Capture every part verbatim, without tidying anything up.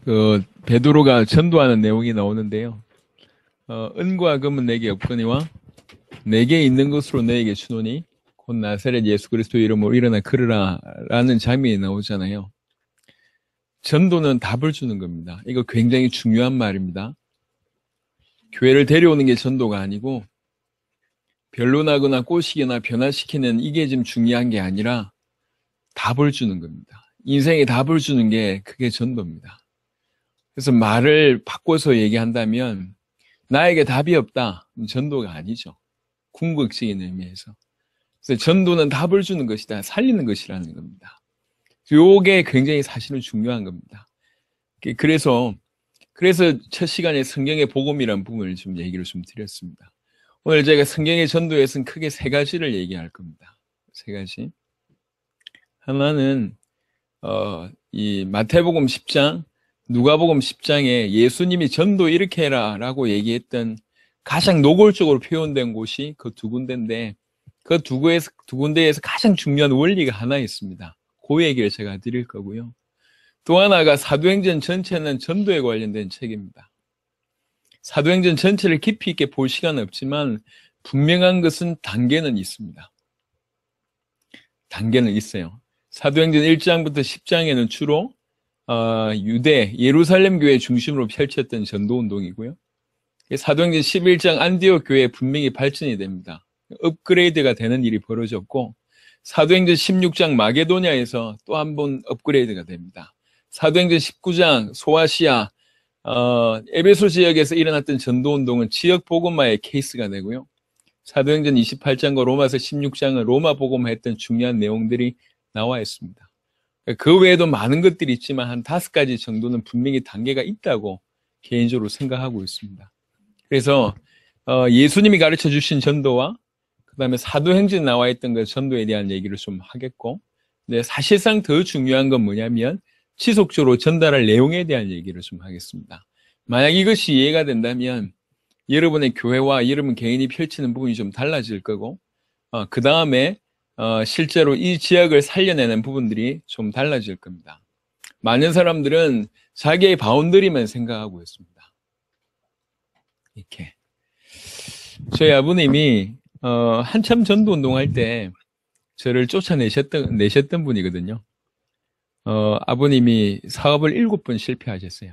그 베드로가 전도하는 내용이 나오는데요. 어, 은과 금은 내게 없거니와 내게 있는 것으로 너에게 주노니 곧 나사렛 예수 그리스도 이름으로 일어나 걸으라 라는 장면이 나오잖아요. 전도는 답을 주는 겁니다. 이거 굉장히 중요한 말입니다. 교회를 데려오는 게 전도가 아니고 변론하거나 꼬시거나 변화시키는 이게 지금 중요한 게 아니라 답을 주는 겁니다. 인생에 답을 주는 게 그게 전도입니다. 그래서 말을 바꿔서 얘기한다면 나에게 답이 없다. 전도가 아니죠. 궁극적인 의미에서. 그래서 전도는 답을 주는 것이다. 살리는 것이라는 겁니다. 요게 굉장히 사실은 중요한 겁니다. 그래서 그래서 첫 시간에 성경의 복음이라는 부분을 좀 얘기를 좀 드렸습니다. 오늘 제가 성경의 전도에서는 크게 세 가지를 얘기할 겁니다. 세 가지. 하나는 어, 이 마태복음 십 장, 누가복음 십 장에 예수님이 전도 이렇게 해라 라고 얘기했던 가장 노골적으로 표현된 곳이 그 두 군데인데 그 두 군데에서, 두 군데에서 가장 중요한 원리가 하나 있습니다. 그 얘기를 제가 드릴 거고요. 또 하나가 사도행전 전체는 전도에 관련된 책입니다. 사도행전 전체를 깊이 있게 볼 시간은 없지만 분명한 것은 단계는 있습니다. 단계는 있어요. 사도행전 일 장부터 십 장에는 주로 어, 유대, 예루살렘 교회 중심으로 펼쳤던 전도운동이고요. 사도행전 십일 장 안디옥 교회 분명히 발전이 됩니다. 업그레이드가 되는 일이 벌어졌고 사도행전 십육 장 마게도냐에서 또 한 번 업그레이드가 됩니다. 사도행전 십구 장 소아시아, 어, 에베소 지역에서 일어났던 전도운동은 지역 복음화의 케이스가 되고요. 사도행전 이십팔 장과 로마서 십육 장은 로마 복음화 했던 중요한 내용들이 나와 있습니다. 그 외에도 많은 것들이 있지만 한 다섯 가지 정도는 분명히 단계가 있다고 개인적으로 생각하고 있습니다. 그래서 어, 예수님이 가르쳐 주신 전도와 그 다음에 사도행전에 나와 있던 그 전도에 대한 얘기를 좀 하겠고, 근데 사실상 더 중요한 건 뭐냐면 지속적으로 전달할 내용에 대한 얘기를 좀 하겠습니다. 만약 이것이 이해가 된다면 여러분의 교회와 여러분 개인이 펼치는 부분이 좀 달라질 거고, 어, 그 다음에 어, 실제로 이 지역을 살려내는 부분들이 좀 달라질 겁니다. 많은 사람들은 자기의 바운더리만 생각하고 있습니다. 이렇게. 저희 아버님이 어, 한참 전도 운동할 때 저를 쫓아내셨던 내셨던 분이거든요. 어, 아버님이 사업을 일곱 번 실패하셨어요.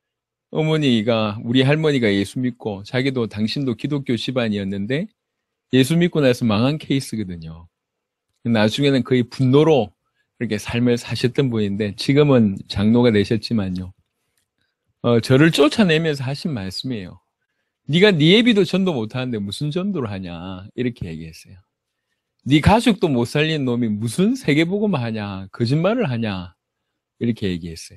어머니가, 우리 할머니가 예수 믿고 자기도 당신도 기독교 집안이었는데 예수 믿고 나서 망한 케이스거든요. 나중에는 거의 분노로 그렇게 삶을 사셨던 분인데 지금은 장로가 되셨지만요. 어, 저를 쫓아내면서 하신 말씀이에요. 네가 네 애비도 전도 못하는데 무슨 전도를 하냐 이렇게 얘기했어요. 네 가족도 못 살린 놈이 무슨 세계복음 하냐, 거짓말을 하냐 이렇게 얘기했어요.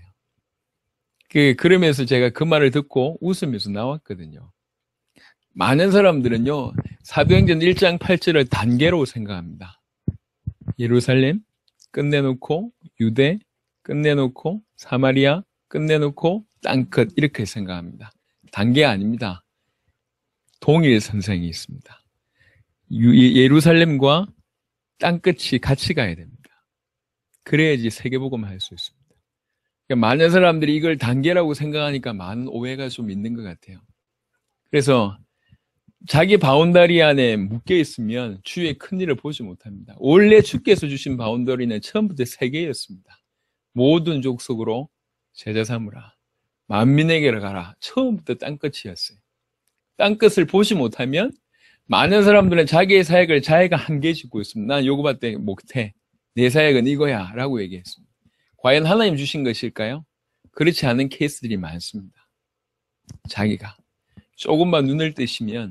그, 그러면서 제가 그 말을 듣고 웃으면서 나왔거든요. 많은 사람들은요 사도행전 일 장 팔 절을 단계로 생각합니다. 예루살렘 끝내놓고 유대 끝내놓고 사마리아 끝내놓고 땅끝 이렇게 생각합니다. 단계 아닙니다. 동일선상이 있습니다. 예루살렘과 땅끝이 같이 가야 됩니다. 그래야지 세계복음을 할 수 있습니다. 그러니까 많은 사람들이 이걸 단계라고 생각하니까 많은 오해가 좀 있는 것 같아요. 그래서 자기 바운더리 안에 묶여 있으면 주위의 큰 일을 보지 못합니다. 원래 주께서 주신 바운더리는 처음부터 세 개였습니다. 모든 족속으로 제자 삼으라. 만민에게로 가라. 처음부터 땅끝이었어요. 땅끝을 보지 못하면 많은 사람들은 자기의 사역을 자기가 한계 짓고 있습니다. 난 요거밖에 못해. 내 사역은 이거야 라고 얘기했습니다. 과연 하나님 주신 것일까요? 그렇지 않은 케이스들이 많습니다. 자기가 조금만 눈을 뜨시면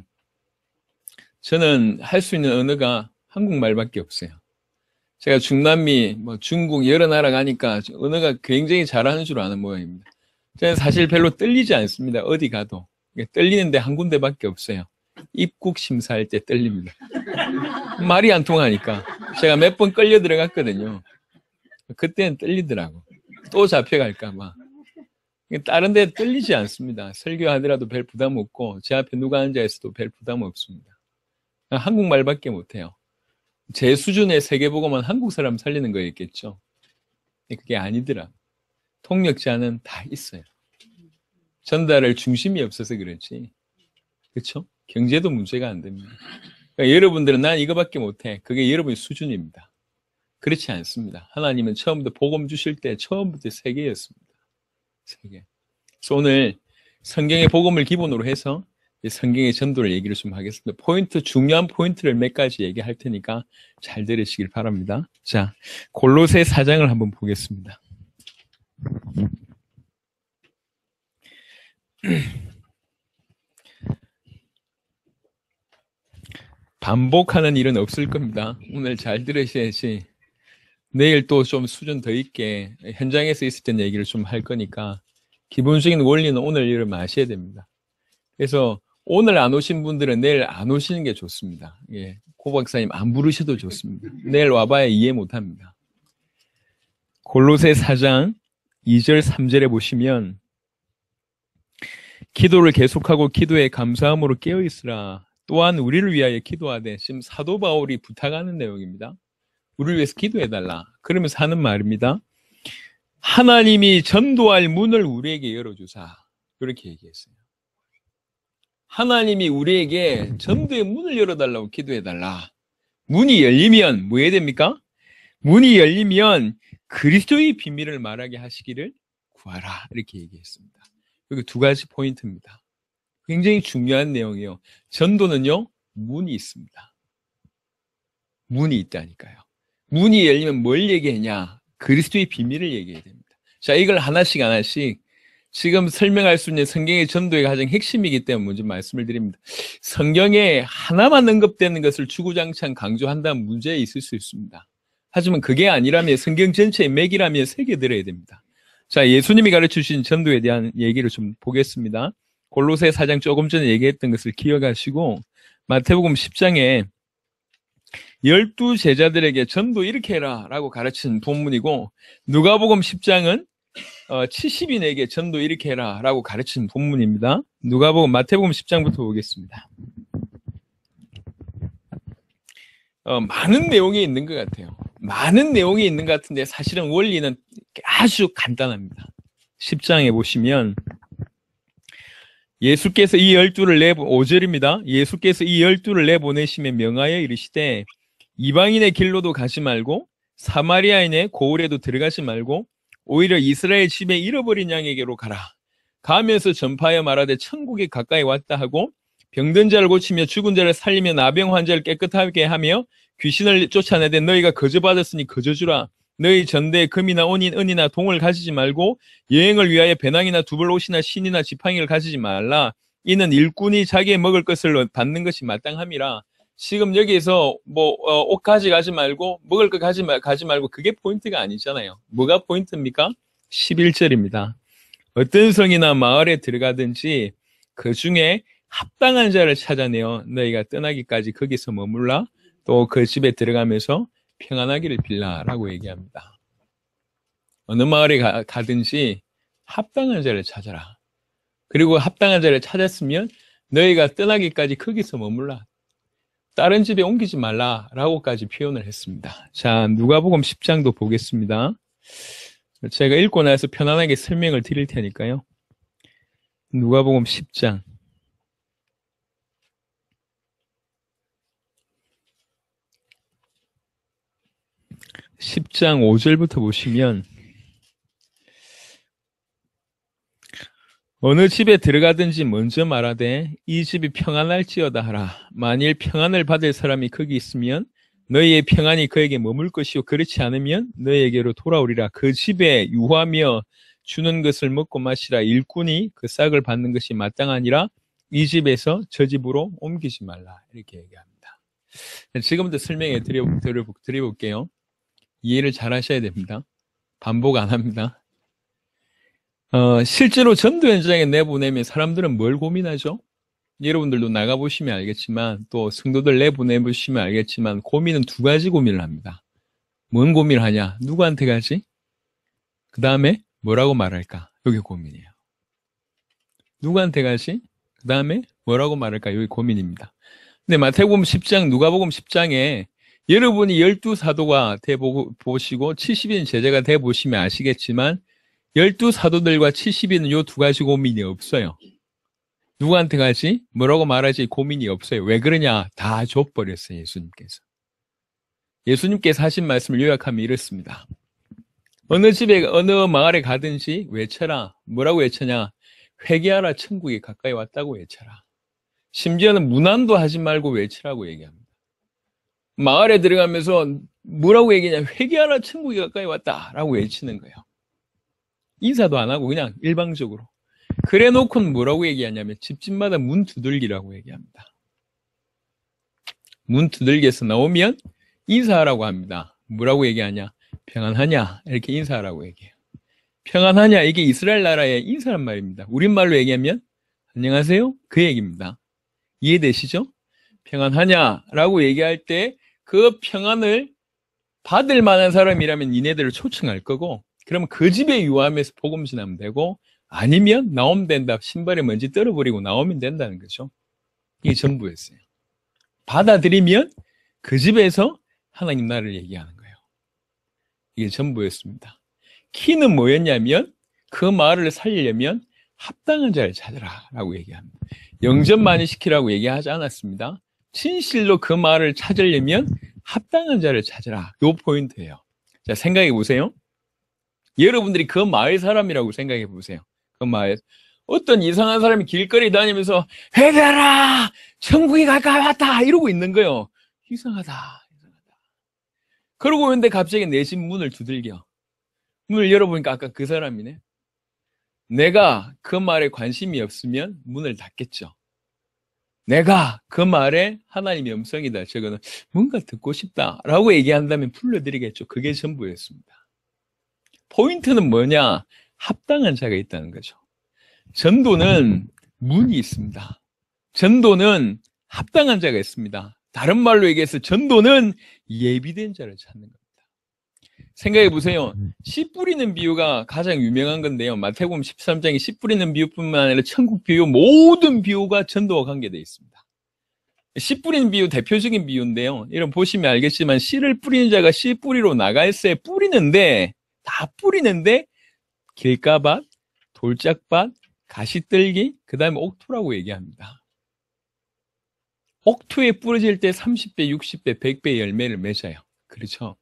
저는 할 수 있는 언어가 한국말밖에 없어요. 제가 중남미, 뭐 중국 여러 나라 가니까 언어가 굉장히 잘하는 줄 아는 모양입니다. 저는 사실 별로 떨리지 않습니다. 어디 가도. 떨리는데 한 군데밖에 없어요. 입국 심사할 때 떨립니다. 말이 안 통하니까. 제가 몇 번 끌려 들어갔거든요. 그때는 떨리더라고. 또 잡혀갈까 봐. 다른 데 떨리지 않습니다. 설교하더라도 별 부담 없고 제 앞에 누가 앉아있어도 별 부담 없습니다. 한국말밖에 못해요. 제 수준의 세계복음은 한국 사람 살리는 거였겠죠. 그게 아니더라. 통역자는 다 있어요. 전달할 중심이 없어서 그렇지. 그렇죠? 경제도 문제가 안 됩니다. 그러니까 여러분들은 난 이거밖에 못해. 그게 여러분의 수준입니다. 그렇지 않습니다. 하나님은 처음부터 복음 주실 때 처음부터 세 개였습니다. 세 개. 그래서 오늘 성경의 복음을 기본으로 해서 성경의 전도를 얘기를 좀 하겠습니다. 포인트, 중요한 포인트를 몇 가지 얘기할 테니까 잘 들으시길 바랍니다. 자, 골로새 사 장을 한번 보겠습니다. 반복하는 일은 없을 겁니다. 오늘 잘 들으셔야지 내일 또 좀 수준 더 있게 현장에서 있을 땐 얘기를 좀 할 거니까 기본적인 원리는 오늘 일을 마셔야 됩니다. 그래서 오늘 안 오신 분들은 내일 안 오시는 게 좋습니다. 예, 고 박사님 안 부르셔도 좋습니다. 내일 와봐야 이해 못합니다. 골로새 사 장 이 절 삼 절에 보시면 기도를 계속하고 기도에 감사함으로 깨어있으라. 또한 우리를 위하여 기도하되, 지금 사도 바울이 부탁하는 내용입니다. 우리를 위해서 기도해달라. 그러면서 하는 말입니다. 하나님이 전도할 문을 우리에게 열어주사. 이렇게 얘기했어요. 하나님이 우리에게 전도의 문을 열어달라고 기도해달라. 문이 열리면 뭐 해야 됩니까? 문이 열리면 그리스도의 비밀을 말하게 하시기를 구하라. 이렇게 얘기했습니다. 여기 두 가지 포인트입니다. 굉장히 중요한 내용이에요. 전도는요, 문이 있습니다. 문이 있다니까요. 문이 열리면 뭘 얘기하냐? 그리스도의 비밀을 얘기해야 됩니다. 자, 이걸 하나씩 하나씩 지금 설명할 수 있는 성경의 전도의 가장 핵심이기 때문에 먼저 말씀을 드립니다. 성경에 하나만 언급되는 것을 주구장창 강조한다면 문제 있을 수 있습니다. 하지만 그게 아니라면 성경 전체의 맥이라면 새겨들어야 됩니다. 자, 예수님이 가르쳐주신 전도에 대한 얘기를 좀 보겠습니다. 골로새 사 장 조금 전에 얘기했던 것을 기억하시고 마태복음 십 장에 열두 제자들에게 전도 이렇게 해라 라고 가르친 본문이고, 누가복음 십 장은 어, 칠십 인에게 전도 이렇게 해라 라고 가르친 본문입니다. 누가복음, 마태복음 십 장부터 보겠습니다. 어, 많은 내용이 있는 것 같아요. 많은 내용이 있는 것 같은데 사실은 원리는 아주 간단합니다. 십 장에 보시면 예수께서 이 열두를 내보, 오 절입니다. 예수께서 이 열두를 내보내시며 명하여 이르시되 이방인의 길로도 가지 말고 사마리아인의 고을에도 들어가지 말고 오히려 이스라엘 집에 잃어버린 양에게로 가라. 가면서 전파하여 말하되 천국이 가까이 왔다 하고 병든 자를 고치며 죽은 자를 살리며 나병 환자를 깨끗하게 하며 귀신을 쫓아내되 너희가 거저받았으니 거저주라. 너희 전대에 금이나 온인, 은이나 동을 가지지 말고 여행을 위하여 배낭이나 두벌 옷이나 신이나 지팡이를 가지지 말라. 이는 일꾼이 자기의 먹을 것을 받는 것이 마땅함이라. 지금 여기에서 뭐 옷 가져가지 말고 먹을 것 가지, 말, 가지 말고 그게 포인트가 아니잖아요. 뭐가 포인트입니까? 십일 절입니다. 어떤 성이나 마을에 들어가든지 그 중에 합당한 자를 찾아내어 너희가 떠나기까지 거기서 머물라. 또 그 집에 들어가면서 평안하기를 빌라라고 얘기합니다. 어느 마을에 가, 가든지 합당한 자를 찾아라. 그리고 합당한 자를 찾았으면 너희가 떠나기까지 거기서 머물라. 다른 집에 옮기지 말라라고까지 표현을 했습니다. 자, 누가복음 십 장도 보겠습니다. 제가 읽고 나서 편안하게 설명을 드릴 테니까요. 누가복음 십 장. 십 장 오 절부터 보시면 어느 집에 들어가든지 먼저 말하되 이 집이 평안할지어다 하라. 만일 평안을 받을 사람이 거기 있으면 너희의 평안이 그에게 머물 것이요 그렇지 않으면 너희에게로 돌아오리라. 그 집에 유하며 주는 것을 먹고 마시라. 일꾼이 그 싹을 받는 것이 마땅하니라. 이 집에서 저 집으로 옮기지 말라. 이렇게 얘기합니다. 지금부터 설명해 드려, 드려, 드려볼게요. 이해를 잘 하셔야 됩니다. 반복 안 합니다. 어, 실제로 전도 현장에 내보내면 사람들은 뭘 고민하죠? 여러분들도 나가보시면 알겠지만 또 성도들 내보내보시면 알겠지만 고민은 두 가지 고민을 합니다. 뭔 고민을 하냐? 누구한테 가지? 그 다음에 뭐라고 말할까? 여기 고민이에요. 누구한테 가지? 그 다음에 뭐라고 말할까? 여기 고민입니다. 근데 마태복음 십 장, 누가복음 십 장에 여러분이 열두 사도가 돼 보시고 칠십 인 제자가 돼 보시면 아시겠지만 열두 사도들과 칠십이는 요 두 가지 고민이 없어요. 누구한테 가지? 뭐라고 말하지? 고민이 없어요. 왜 그러냐? 다 줘버렸어요, 예수님께서. 예수님께서 하신 말씀을 요약하면 이렇습니다. 어느 집에, 어느 마을에 가든지 외쳐라. 뭐라고 외쳐냐? 회개하라, 천국이 가까이 왔다고 외쳐라. 심지어는 문안도 하지 말고 외치라고 얘기합니다. 마을에 들어가면서 뭐라고 얘기하냐? 회개하라, 천국이 가까이 왔다라고 외치는 거예요. 인사도 안 하고 그냥 일방적으로. 그래 놓고는 뭐라고 얘기하냐면 집집마다 문 두들기라고 얘기합니다. 문 두들기에서 나오면 인사하라고 합니다. 뭐라고 얘기하냐? 평안하냐? 이렇게 인사하라고 얘기해요. 평안하냐? 이게 이스라엘 나라의 인사란 말입니다. 우리말로 얘기하면 안녕하세요? 그 얘기입니다. 이해되시죠? 평안하냐라고 얘기할 때 그 평안을 받을 만한 사람이라면 니네들을 초청할 거고, 그러면 그 집에 유함해서 복음 전하면 되고, 아니면 나오면 된다. 신발에 먼지 떨어버리고 나오면 된다는 거죠. 이게 전부였어요. 받아들이면 그 집에서 하나님 나라를 얘기하는 거예요. 이게 전부였습니다. 키는 뭐였냐면 그 마을을 살리려면 합당한 자를 찾으라 라고 얘기합니다. 영접 많이 시키라고 얘기하지 않았습니다. 진실로 그 마을을 찾으려면 합당한 자를 찾으라. 요 포인트예요. 자, 생각해 보세요. 여러분들이 그 마을 사람이라고 생각해 보세요. 그 마을. 어떤 이상한 사람이 길거리 다니면서 회개하라! 천국이 가까이 왔다! 이러고 있는 거예요. 이상하다. 이상하다. 그러고 있는데 갑자기 내 집 문을 두들겨. 문을 열어보니까 아까 그 사람이네. 내가 그 말에 관심이 없으면 문을 닫겠죠. 내가 그 말에 하나님의 음성이다. 저거는 뭔가 듣고 싶다라고 얘기한다면 불러드리겠죠. 그게 전부였습니다. 포인트는 뭐냐? 합당한 자가 있다는 거죠. 전도는 문이 있습니다. 전도는 합당한 자가 있습니다. 다른 말로 얘기해서 전도는 예비된 자를 찾는 겁니다. 생각해 보세요. 씨 뿌리는 비유가 가장 유명한 건데요. 마태복음 십삼 장에 씨 뿌리는 비유뿐만 아니라 천국 비유, 모든 비유가 전도와 관계되어 있습니다. 씨 뿌리는 비유 대표적인 비유인데요. 이런 보시면 알겠지만 씨를 뿌리는 자가 씨 뿌리로 나갈새 뿌리는데 다 뿌리는데 길가밭, 돌짝밭, 가시떨기, 그 다음에 옥토라고 얘기합니다. 옥토에 뿌려질 때 삼십 배, 육십 배, 백 배 열매를 맺어요. 그렇죠?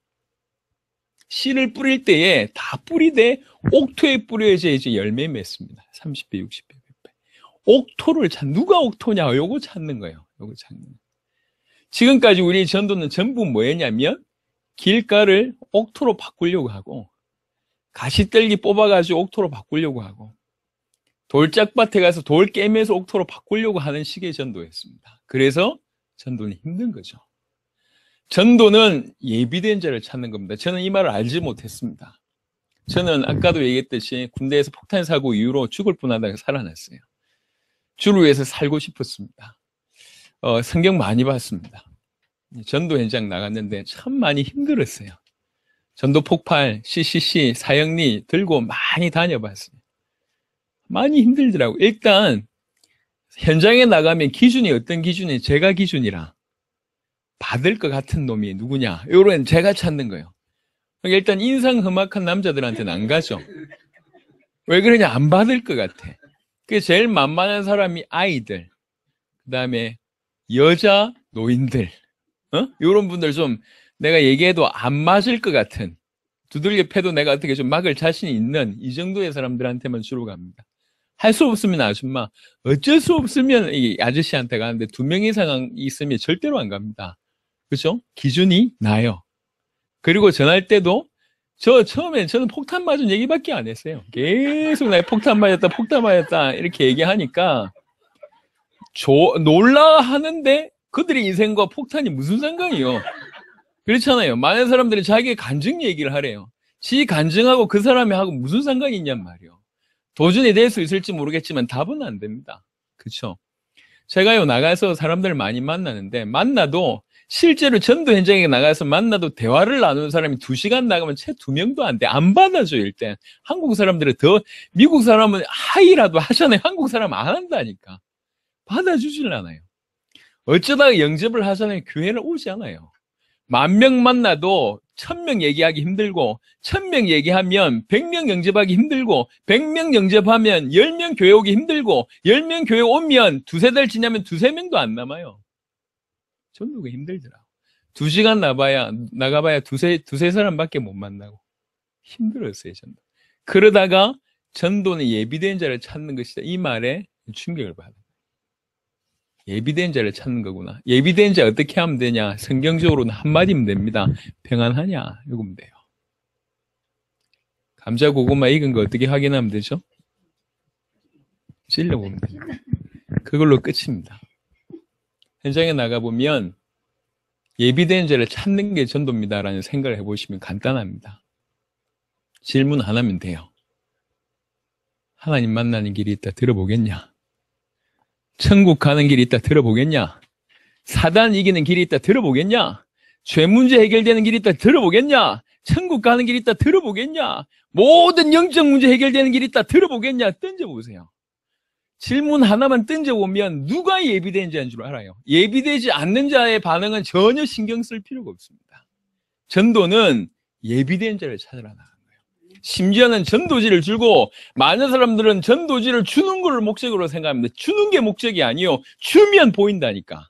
씨를 뿌릴 때에 다 뿌리되 옥토에 뿌려져 이제 열매 맺습니다. 삼십 배, 육십 배, 백 배. 옥토를 찾, 누가 옥토냐? 요거 찾는 거예요. 요거 찾는 거예요. 지금까지 우리 전도는 전부 뭐였냐면 길가를 옥토로 바꾸려고 하고 가시떨기 뽑아가지고 옥토로 바꾸려고 하고 돌짝밭에 가서 돌 깨매서 옥토로 바꾸려고 하는 식의 전도였습니다. 그래서 전도는 힘든 거죠. 전도는 예비된 자를 찾는 겁니다. 저는 이 말을 알지 못했습니다. 저는 아까도 얘기했듯이 군대에서 폭탄 사고 이후로 죽을 뻔하다가 살아났어요. 주를 위해서 살고 싶었습니다. 어, 성경 많이 봤습니다. 전도 현장 나갔는데 참 많이 힘들었어요. 전도 폭발, 씨씨씨, 사형리 들고 많이 다녀봤어요. 많이 힘들더라고요. 일단 현장에 나가면 기준이 어떤 기준이 제가 기준이라 받을 것 같은 놈이 누구냐 요런 제가 찾는 거예요. 그러니까 일단 인상 험악한 남자들한테는 안 가죠. 왜 그러냐? 안 받을 것 같아. 그게 제일 만만한 사람이 아이들, 그 다음에 여자 노인들, 어? 요런 분들 좀 내가 얘기해도 안 맞을 것 같은, 두들겨 패도 내가 어떻게 좀 막을 자신이 있는 이 정도의 사람들한테만 주로 갑니다. 할 수 없으면 아줌마, 어쩔 수 없으면 이 아저씨한테 가는데 두 명 이상 있으면 절대로 안 갑니다. 그죠? 기준이 나요. 그리고 전할 때도 저 처음엔 저는 폭탄 맞은 얘기밖에 안 했어요. 계속 나 폭탄 맞았다, 폭탄 맞았다 이렇게 얘기하니까 조, 놀라 하는데 그들의 인생과 폭탄이 무슨 상관이요? 그렇잖아요. 많은 사람들이 자기의 간증 얘기를 하래요. 지 간증하고 그 사람이 하고 무슨 상관이 있냔 말이요. 도전이 될 수 있을지 모르겠지만 답은 안 됩니다. 그렇죠? 제가요 나가서 사람들을 많이 만나는데 만나도 실제로 전도 현장에 나가서 만나도 대화를 나누는 사람이 두 시간 나가면 채 두 명도 안 돼. 안 받아줘요, 일단. 한국 사람들은 더, 미국 사람은 하이라도 하잖아요. 한국 사람 안 한다니까. 받아주질 않아요. 어쩌다가 영접을 하잖아요. 교회를 오지 않아요. 만 명 만나도 천 명 얘기하기 힘들고, 천 명 얘기하면 백 명 영접하기 힘들고, 백 명 영접하면 열 명 교회 오기 힘들고, 열 명 교회 오면 두세 달 지나면 두세 명도 안 남아요. 전도가 힘들더라. 두 시간 나봐야, 나가봐야 두세, 두세 사람밖에 못 만나고. 힘들었어요, 전도. 그러다가 전도는 예비된 자를 찾는 것이다. 이 말에 충격을 받아요. 예비된 자를 찾는 거구나. 예비된 자 어떻게 하면 되냐? 성경적으로는 한마디면 됩니다. 평안하냐? 이거면 돼요. 감자, 고구마 익은 거 어떻게 확인하면 되죠? 찔러보면 됩니다. 그걸로 끝입니다. 현장에 나가보면 예비된 자를 찾는 게 전도입니다라는 생각을 해보시면 간단합니다. 질문 안 하면 돼요. 하나님 만나는 길이 있다 들어보겠냐? 천국 가는 길이 있다 들어보겠냐? 사단 이기는 길이 있다 들어보겠냐? 죄 문제 해결되는 길이 있다 들어보겠냐? 천국 가는 길이 있다 들어보겠냐? 모든 영적 문제 해결되는 길이 있다 들어보겠냐? 던져보세요. 질문 하나만 던져보면 누가 예비된 자인 줄 알아요. 예비되지 않는 자의 반응은 전혀 신경 쓸 필요가 없습니다. 전도는 예비된 자를 찾으라 나간 거예요. 심지어는 전도지를 주고, 많은 사람들은 전도지를 주는 걸 목적으로 생각합니다. 주는 게 목적이 아니요. 주면 보인다니까.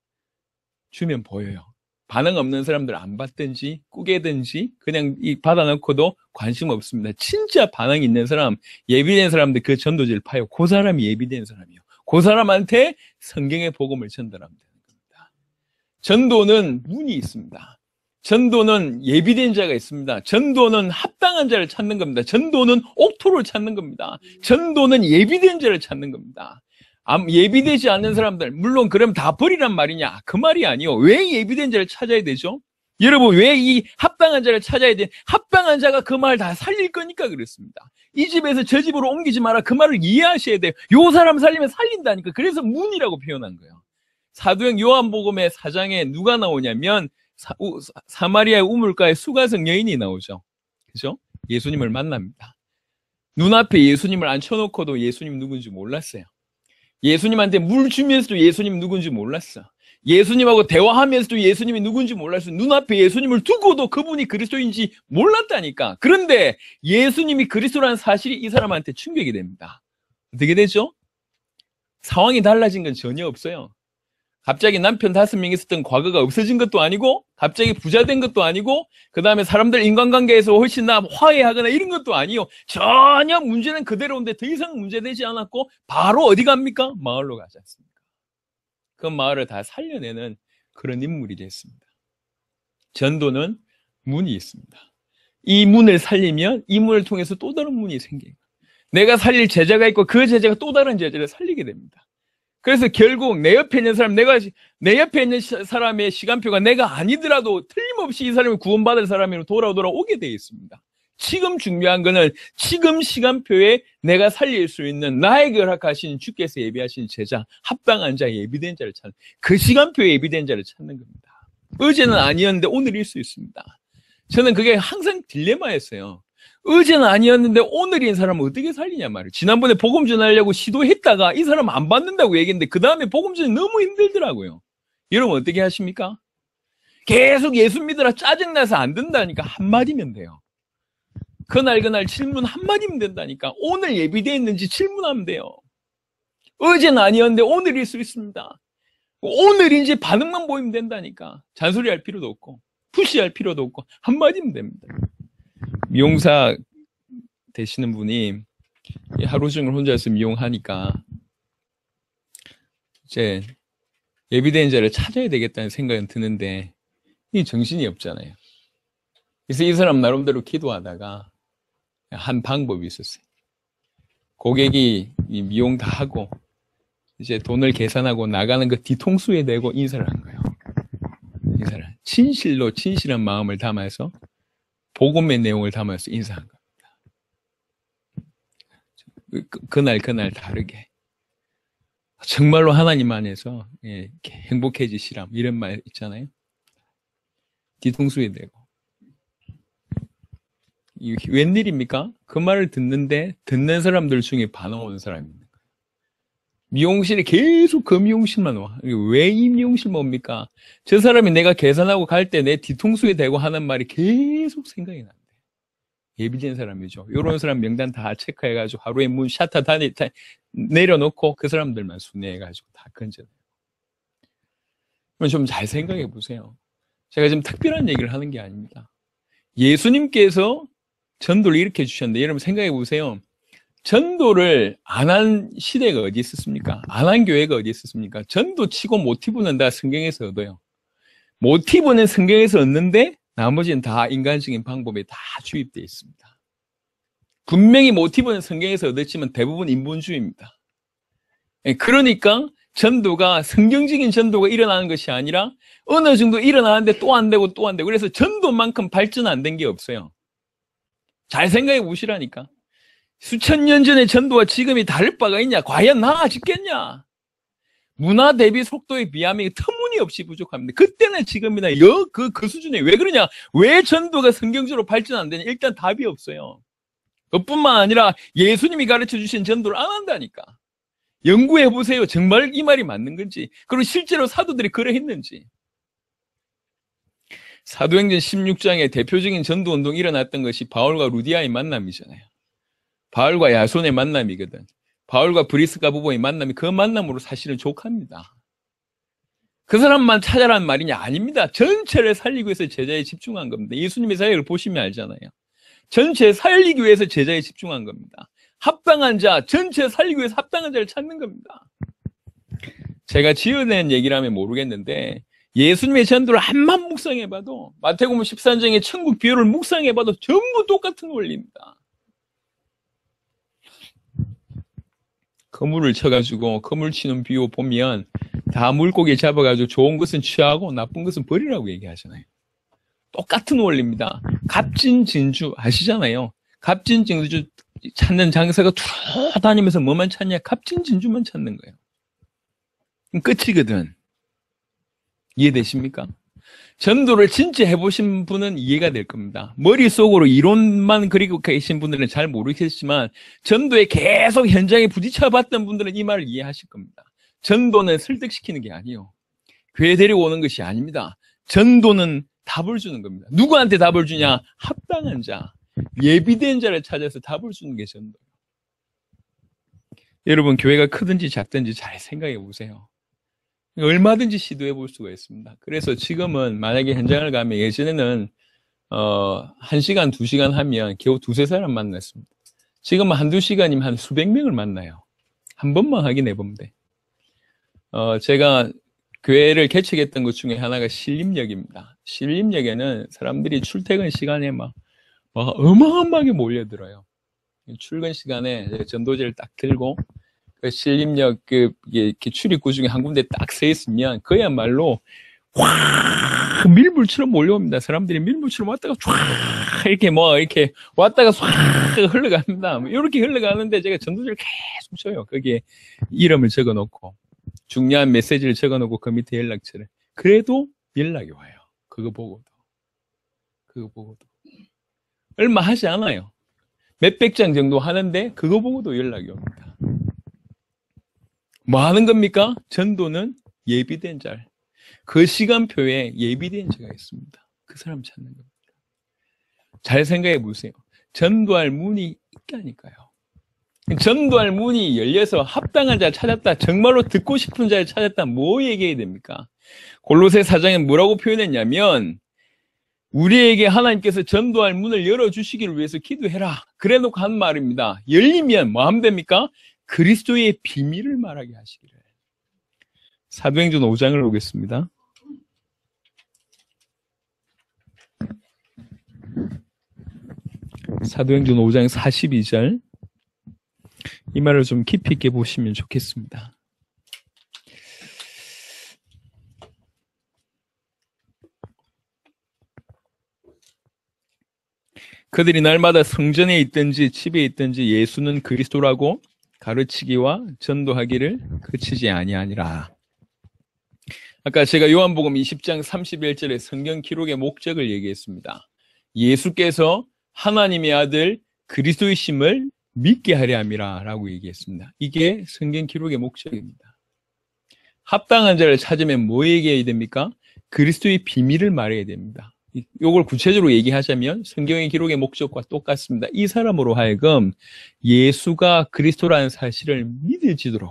주면 보여요. 반응 없는 사람들 안 받든지 꾸게든지 그냥 이 받아놓고도 관심 없습니다. 진짜 반응 있는 사람, 예비된 사람들 그 전도지를 파요. 그 사람이 예비된 사람이요. 그 사람한테 성경의 복음을 전달하면 되는 겁니다. 전도는 문이 있습니다. 전도는 예비된 자가 있습니다. 전도는 합당한 자를 찾는 겁니다. 전도는 옥토를 찾는 겁니다. 전도는 예비된 자를 찾는 겁니다. 예비되지 않는 사람들, 물론 그럼 다 버리란 말이냐? 그 말이 아니요. 왜 예비된 자를 찾아야 되죠? 여러분, 왜 이 합당한 자를 찾아야 돼? 합당한 자가 그 말 다 살릴 거니까 그렇습니다. 이 집에서 저 집으로 옮기지 마라. 그 말을 이해하셔야 돼요. 요 사람 살리면 살린다니까. 그래서 문이라고 표현한 거예요. 사도행 요한복음의 사 장에 누가 나오냐면 사, 우, 사마리아의 우물가에 수가성 여인이 나오죠. 그죠? 예수님을 만납니다. 눈앞에 예수님을 앉혀놓고도 예수님 누군지 몰랐어요. 예수님한테 물 주면서도 예수님 누군지 몰랐어. 예수님하고 대화하면서도 예수님이 누군지 몰랐어. 눈앞에 예수님을 두고도 그분이 그리스도인지 몰랐다니까. 그런데 예수님이 그리스도라는 사실이 이 사람한테 충격이 됩니다. 어떻게 되죠? 상황이 달라진 건 전혀 없어요. 갑자기 남편 다섯 명 있었던 과거가 없어진 것도 아니고, 갑자기 부자 된 것도 아니고, 그 다음에 사람들 인간관계에서 훨씬 나 화해하거나 이런 것도 아니요. 전혀 문제는 그대로인데 더 이상 문제되지 않았고, 바로 어디 갑니까? 마을로 가지 않습니까? 그 마을을 다 살려내는 그런 인물이 됐습니다. 전도는 문이 있습니다. 이 문을 살리면 이 문을 통해서 또 다른 문이 생겨요. 내가 살릴 제자가 있고 그 제자가 또 다른 제자를 살리게 됩니다. 그래서 결국 내 옆에 있는 사람, 내가, 내 옆에 있는 사람의 시간표가 내가 아니더라도 틀림없이 이 사람이 구원받을 사람으로 돌아 돌아오게 되어 있습니다. 지금 중요한 거는 지금 시간표에 내가 살릴 수 있는 나에게 허락하신 주께서 예비하신 제자, 합당한 자, 예비된 자를 찾는, 그 시간표에 예비된 자를 찾는 겁니다. 어제는 아니었는데 오늘일 수 있습니다. 저는 그게 항상 딜레마였어요. 어제는 아니었는데 오늘인 사람은 어떻게 살리냐 말이에요. 지난번에 복음 전하려고 시도했다가 이 사람 안 받는다고 얘기했는데 그 다음에 복음 전이 너무 힘들더라고요. 여러분 어떻게 하십니까? 계속 예수 믿으라 짜증나서 안 된다니까 한마디면 돼요. 그날 그날 질문 한마디면 된다니까. 오늘 예비되어 있는지 질문하면 돼요. 어제는 아니었는데 오늘일 수 있습니다. 오늘인지 반응만 보이면 된다니까. 잔소리할 필요도 없고 푸시할 필요도 없고 한마디면 됩니다. 미용사 되시는 분이 하루 종일 혼자서 미용하니까 이제 예비된 자를 찾아야 되겠다는 생각은 드는데 이 정신이 없잖아요. 그래서 이 사람 나름대로 기도하다가 한 방법이 있었어요. 고객이 이 미용 다 하고 이제 돈을 계산하고 나가는 그 뒤통수에 대고 인사를 한 거예요. 인사를 진실로 진실한 마음을 담아서 복음의 내용을 담아서 인사한 겁니다. 그, 그날 그날 다르게 정말로 하나님 안에서 예, 행복해지시라 이런 말 있잖아요. 뒤통수에 대고 이 웬일입니까? 그 말을 듣는데 듣는 사람들 중에 반응 오는 사람이 있는 거예요. 미용실에 계속 그 미용실만 와. 왜 이 미용실 뭡니까? 저 사람이 내가 계산하고 갈 때 내 뒤통수에 대고 하는 말이 계속 생각이 난대. 예비된 사람이죠. 이런 사람 명단 다 체크해가지고 하루에 문 샤터 다 내려놓고 그 사람들만 순회해가지고 다 건져내요. 그럼 좀 잘 생각해 보세요. 제가 지금 특별한 얘기를 하는 게 아닙니다. 예수님께서 전도를 일으켜 주셨는데 여러분 생각해 보세요. 전도를 안 한 시대가 어디 있었습니까? 안 한 교회가 어디 있었습니까? 전도 치고 모티브는 다 성경에서 얻어요. 모티브는 성경에서 얻는데 나머지는 다 인간적인 방법에 다 주입되어 있습니다. 분명히 모티브는 성경에서 얻었지만 대부분 인본주의입니다. 그러니까 전도가 성경적인 전도가 일어나는 것이 아니라 어느 정도 일어나는데 또 안 되고 또 안 되고 그래서 전도만큼 발전 안 된 게 없어요. 잘 생각해 보시라니까. 수천 년 전의 전도와 지금이 다를 바가 있냐? 과연 나아지겠냐? 문화 대비 속도에 비하면 터무니없이 부족합니다. 그때나 지금이나 여, 그, 그 수준에 왜 그러냐? 왜 전도가 성경적으로 발전 안 되냐? 일단 답이 없어요. 그뿐만 아니라 예수님이 가르쳐 주신 전도를 안 한다니까. 연구해 보세요. 정말 이 말이 맞는 건지. 그리고 실제로 사도들이 그래 했는지. 사도행전 십육 장에 대표적인 전도 운동이 일어났던 것이 바울과 루디아의 만남이잖아요. 바울과 야손의 만남이거든. 바울과 브리스가 부부의 만남이 그 만남으로 사실은 족합니다. 그 사람만 찾아라는 말이냐? 아닙니다. 전체를 살리기 위해서 제자에 집중한 겁니다. 예수님의 사역을 보시면 알잖아요. 전체 살리기 위해서 제자에 집중한 겁니다. 합당한 자, 전체 살리기 위해서 합당한 자를 찾는 겁니다. 제가 지어낸 얘기라면 모르겠는데 예수님의 전도를 한만 묵상해봐도 마태복음 십삼 장의 천국 비유를 묵상해봐도 전부 똑같은 원리입니다. 거물을 쳐가지고 거물 치는 비유 보면 다 물고기 잡아가지고 좋은 것은 취하고 나쁜 것은 버리라고 얘기하잖아요. 똑같은 원리입니다. 값진 진주 아시잖아요. 값진 진주 찾는 장사가 툭 다니면서 뭐만 찾냐? 값진 진주만 찾는 거예요. 끝이거든. 이해되십니까? 전도를 진짜 해보신 분은 이해가 될 겁니다. 머릿속으로 이론만 그리고 계신 분들은 잘 모르겠지만 전도에 계속 현장에 부딪혀 봤던 분들은 이 말을 이해하실 겁니다. 전도는 설득시키는 게 아니에요. 교회 데리고 오는 것이 아닙니다. 전도는 답을 주는 겁니다. 누구한테 답을 주냐? 합당한 자, 예비된 자를 찾아서 답을 주는 게 전도예요. 여러분 교회가 크든지 작든지 잘 생각해 보세요. 얼마든지 시도해 볼 수가 있습니다. 그래서 지금은 만약에 현장을 가면 예전에는 어, 한 시간, 두 시간 하면 겨우 두세 사람 만났습니다. 지금은 한두 시간이면 한 수백 명을 만나요. 한 번만 확인해 보면 돼. 어, 제가 교회를 개척했던 것 중에 하나가 신림역입니다. 신림역에는 사람들이 출퇴근 시간에 막, 막 어마어마하게 몰려들어요. 출근 시간에 전도제를 딱 들고 그 신림역 그 이게 출입구 중에 한 군데 딱 서 있으면 그야말로 확 밀물처럼 몰려옵니다. 사람들이 밀물처럼 왔다가 쫙 이렇게 뭐 이렇게 왔다가 싹 흘러갑니다. 이렇게 흘러가는데 제가 전도제를 계속 쳐요. 거기에 이름을 적어놓고 중요한 메시지를 적어놓고 그 밑에 연락처를. 그래도 연락이 와요. 그거 보고도 그거 보고도 얼마 하지 않아요. 몇백 장 정도 하는데 그거 보고도 연락이 옵니다. 뭐 하는 겁니까? 전도는 예비된 자. 그 시간표에 예비된 자가 있습니다. 그 사람 찾는 겁니다. 잘 생각해 보세요. 전도할 문이 있다니까요. 전도할 문이 열려서 합당한 자를 찾았다. 정말로 듣고 싶은 자를 찾았다. 뭐 얘기해야 됩니까? 골로새 사 장에 뭐라고 표현했냐면 우리에게 하나님께서 전도할 문을 열어주시기를 위해서 기도해라. 그래놓고 한 말입니다. 열리면 뭐 하면 됩니까? 그리스도의 비밀을 말하게 하시기를. 사도행전 오 장을 보겠습니다. 사도행전 오 장 사십이 절. 이 말을 좀 깊이 있게 보시면 좋겠습니다. 그들이 날마다 성전에 있든지 집에 있든지 예수는 그리스도라고 가르치기와 전도하기를 그치지 아니하니라. 아까 제가 요한복음 이십 장 삼십일 절에 성경 기록의 목적을 얘기했습니다. 예수께서 하나님의 아들 그리스도이심을 믿게 하려 함이라 라고 얘기했습니다. 이게 성경 기록의 목적입니다. 합당한 자를 찾으면 뭐 얘기해야 됩니까? 그리스도의 비밀을 말해야 됩니다. 이걸 구체적으로 얘기하자면 성경의 기록의 목적과 똑같습니다. 이 사람으로 하여금 예수가 그리스도라는 사실을 믿어지도록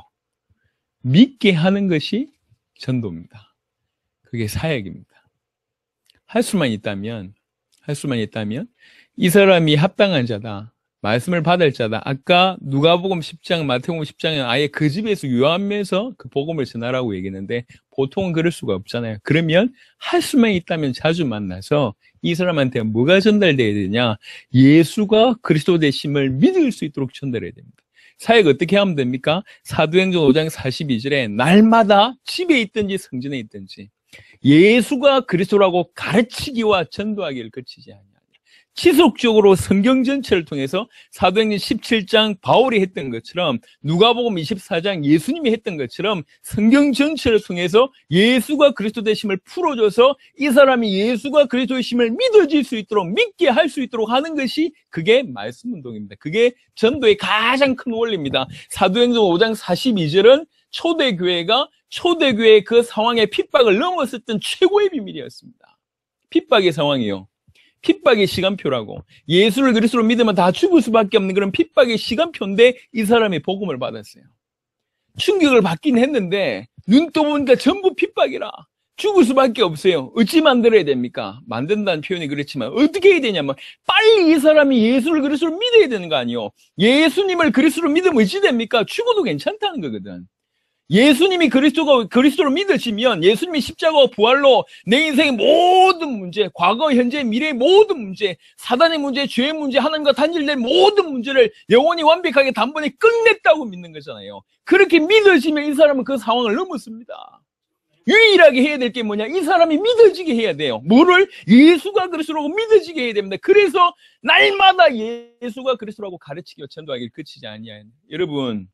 믿게 하는 것이 전도입니다. 그게 사역입니다. 할 수만 있다면, 할 수만 있다면 이 사람이 합당한 자다, 말씀을 받을 자다. 아까 누가복음 십 장, 마태복음 십 장에 아예 그 집에서 유하면서 그 복음을 전하라고 얘기했는데 보통은 그럴 수가 없잖아요. 그러면 할 수만 있다면 자주 만나서 이 사람한테 뭐가 전달돼야 되냐? 예수가 그리스도 되심을 믿을 수 있도록 전달해야 됩니다. 사역 어떻게 하면 됩니까? 사도행전 오 장 사십이 절에 날마다 집에 있든지 성전에 있든지 예수가 그리스도라고 가르치기와 전도하기를 그치지 아니하니라. 지속적으로 성경 전체를 통해서 사도행전 십칠 장 바울이 했던 것처럼 누가복음 이십사 장 예수님이 했던 것처럼 성경 전체를 통해서 예수가 그리스도 되심을 풀어줘서 이 사람이 예수가 그리스도 되심을 믿어질 수 있도록 믿게 할 수 있도록 하는 것이 그게 말씀 운동입니다. 그게 전도의 가장 큰 원리입니다. 사도행전 오 장 사십이 절은 초대교회가 초대교회의 그 상황의 핍박을 넘었었던 최고의 비밀이었습니다. 핍박의 상황이요. 핍박의 시간표라고. 예수를 그리스도로 믿으면 다 죽을 수밖에 없는 그런 핍박의 시간표인데 이 사람이 복음을 받았어요. 충격을 받긴 했는데 눈 떠보니까 전부 핍박이라. 죽을 수밖에 없어요. 어찌 만들어야 됩니까? 만든다는 표현이 그렇지만 어떻게 해야 되냐면 빨리 이 사람이 예수를 그리스도로 믿어야 되는 거 아니에요. 예수님을 그리스도로 믿으면 어찌 됩니까? 죽어도 괜찮다는 거거든. 예수님이 그리스도가 그리스도로 믿으시면 예수님이 십자가와 부활로 내 인생의 모든 문제, 과거, 현재, 미래의 모든 문제, 사단의 문제, 죄의 문제, 하나님과 단절된 모든 문제를 영원히 완벽하게 단번에 끝냈다고 믿는 거잖아요. 그렇게 믿어지면 이 사람은 그 상황을 넘었습니다. 유일하게 해야 될 게 뭐냐? 이 사람이 믿어지게 해야 돼요. 뭐를? 예수가 그리스도라고 믿어지게 해야 됩니다. 그래서 날마다 예수가 그리스도라고 가르치기와 전도하기를 그치지 아니하니. 여러분,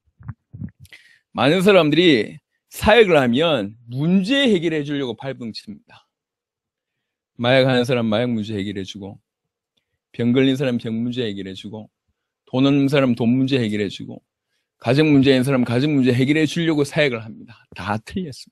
많은 사람들이 사역을 하면 문제 해결해 주려고 발버둥칩니다. 마약하는 사람 마약 문제 해결해 주고, 병 걸린 사람 병 문제 해결해 주고, 돈 없는 사람 돈 문제 해결해 주고, 가정 문제인 사람 가정 문제 해결해 주려고 사역을 합니다. 다 틀렸습니다.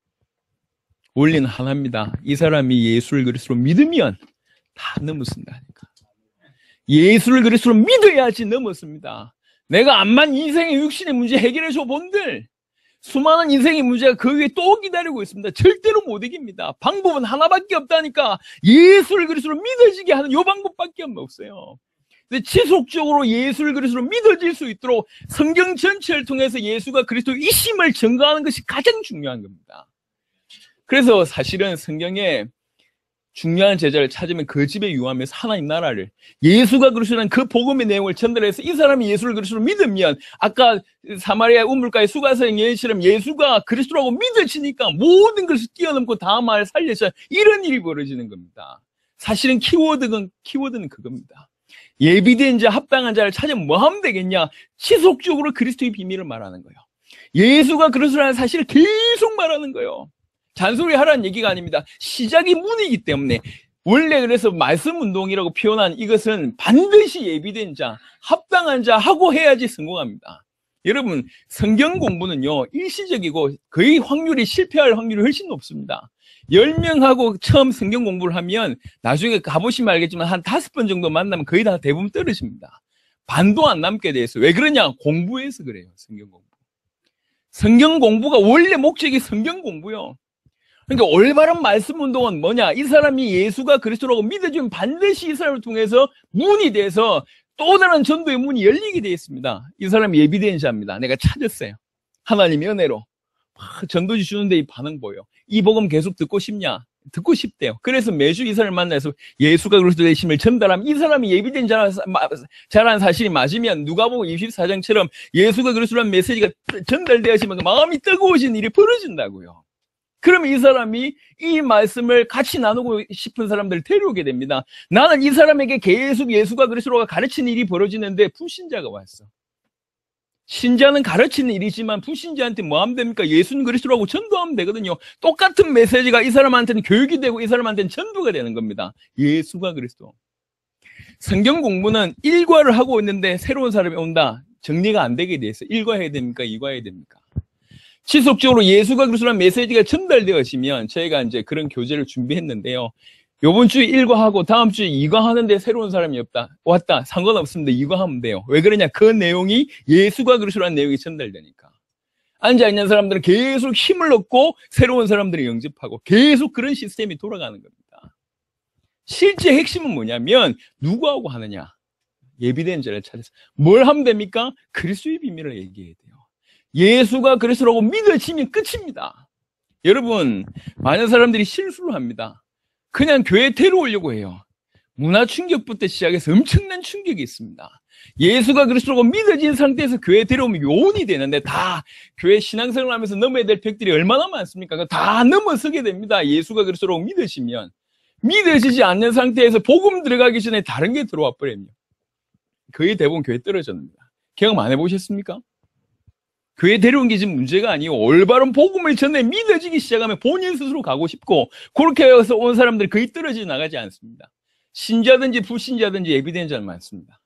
원리는 하나입니다. 이 사람이 예수를 그리스도로 믿으면 다 넘어선다니까. 예수를 그리스도로 믿어야지 넘었습니다. 내가 암만 인생의 육신의 문제 해결해줘 본들 수많은 인생의 문제가 그 위에 또 기다리고 있습니다. 절대로 못 이깁니다. 방법은 하나밖에 없다니까. 예수를 그리스도로 믿어지게 하는 요 방법밖에 없어요. 근데 지속적으로 예수를 그리스도로 믿어질 수 있도록 성경 전체를 통해서 예수가 그리스도이심을 증거하는 것이 가장 중요한 겁니다. 그래서 사실은 성경에 중요한 제자를 찾으면 그 집에 유하면서 하나님 나라를 예수가 그리스도라는 그 복음의 내용을 전달해서 이 사람이 예수를 그리스도로 믿으면 아까 사마리아 우물가의 수가성 여인처럼 예수가 그리스도라고 믿어지니까 모든 것을 뛰어넘고 다음을 살려서 이런 일이 벌어지는 겁니다. 사실은 키워드는, 키워드는 그겁니다. 예비된 자, 합당한 자를 찾으면 뭐 하면 되겠냐? 지속적으로 그리스도의 비밀을 말하는 거예요. 예수가 그리스도라는 사실을 계속 말하는 거예요. 잔소리 하라는 얘기가 아닙니다. 시작이 문이기 때문에. 원래 그래서 말씀 운동이라고 표현한 이것은 반드시 예비된 자, 합당한 자 하고 해야지 성공합니다. 여러분, 성경 공부는요, 일시적이고 거의 확률이 실패할 확률이 훨씬 높습니다. 열 명하고 처음 성경 공부를 하면 나중에 가보시면 알겠지만 한 다섯 번 정도 만나면 거의 다 대부분 떨어집니다. 반도 안 남게 돼서. 왜 그러냐? 공부해서 그래요, 성경 공부. 성경 공부가 원래 목적이 성경 공부요. 그러니까 올바른 말씀 운동은 뭐냐? 이 사람이 예수가 그리스도라고 믿어주면 반드시 이 사람을 통해서 문이 돼서 또 다른 전도의 문이 열리게 되어 있습니다. 이 사람이 예비된 자입니다. 내가 찾았어요. 하나님의 은혜로. 아, 전도지 주는데 이 반응 보여. 이 복음 계속 듣고 싶냐? 듣고 싶대요. 그래서 매주 이 사람을 만나서 예수가 그리스도 되심을 전달하면 이 사람이 예비된 자라는 사실이 맞으면 누가복음 이십사 장처럼 예수가 그리스도라는 메시지가 전달되어지면 마음이 뜨거워지는 일이 벌어진다고요. 그러면 이 사람이 이 말씀을 같이 나누고 싶은 사람들을 데려오게 됩니다. 나는 이 사람에게 계속 예수가 그리스도가 가르치는 일이 벌어지는데 불신자가 왔어. 신자는 가르치는 일이지만 불신자한테 뭐 하면 됩니까? 예수는 그리스도라고 전도하면 되거든요. 똑같은 메시지가 이 사람한테는 교육이 되고 이 사람한테는 전도가 되는 겁니다. 예수가 그리스도. 성경 공부는 일과를 하고 있는데 새로운 사람이 온다. 정리가 안 되게 돼 있어요. 일과 해야 됩니까? 이과 해야 됩니까? 지속적으로 예수가 그리스도라는 메시지가 전달되어지면 저희가 이제 그런 교재를 준비했는데요. 요번 주에 일과하고 다음 주에 이과하는데 새로운 사람이 없다. 왔다. 상관없습니다. 이과하면 돼요. 왜 그러냐? 그 내용이 예수가 그리스도라는 내용이 전달되니까. 앉아있는 사람들은 계속 힘을 얻고 새로운 사람들이 영접하고 계속 그런 시스템이 돌아가는 겁니다. 실제 핵심은 뭐냐면 누구하고 하느냐? 예비된 자를 찾아서 뭘 하면 됩니까? 그리스도의 비밀을 얘기해야 돼요. 예수가 그리스도라고 믿어지면 끝입니다. 여러분, 많은 사람들이 실수를 합니다. 그냥 교회에 데려오려고 해요. 문화 충격부터 시작해서 엄청난 충격이 있습니다. 예수가 그리스도라고 믿어진 상태에서 교회에 데려오면 요원이 되는데 다 교회 신앙생활을 하면서 넘어야 될 벽들이 얼마나 많습니까? 다 넘어서게 됩니다. 예수가 그리스도라고 믿으시면. 믿어지지 않는 상태에서 복음 들어가기 전에 다른 게 들어와 버립니다. 거의 대부분 교회 떨어집니다. 경험 안 해보셨습니까? 교회 데려온 게 지금 문제가 아니고 올바른 복음을 전에 믿어지기 시작하면 본인 스스로 가고 싶고 그렇게 해서 온 사람들이 거의 떨어져 나가지 않습니다. 신자든지 불신자든지 예비된 자는 많습니다.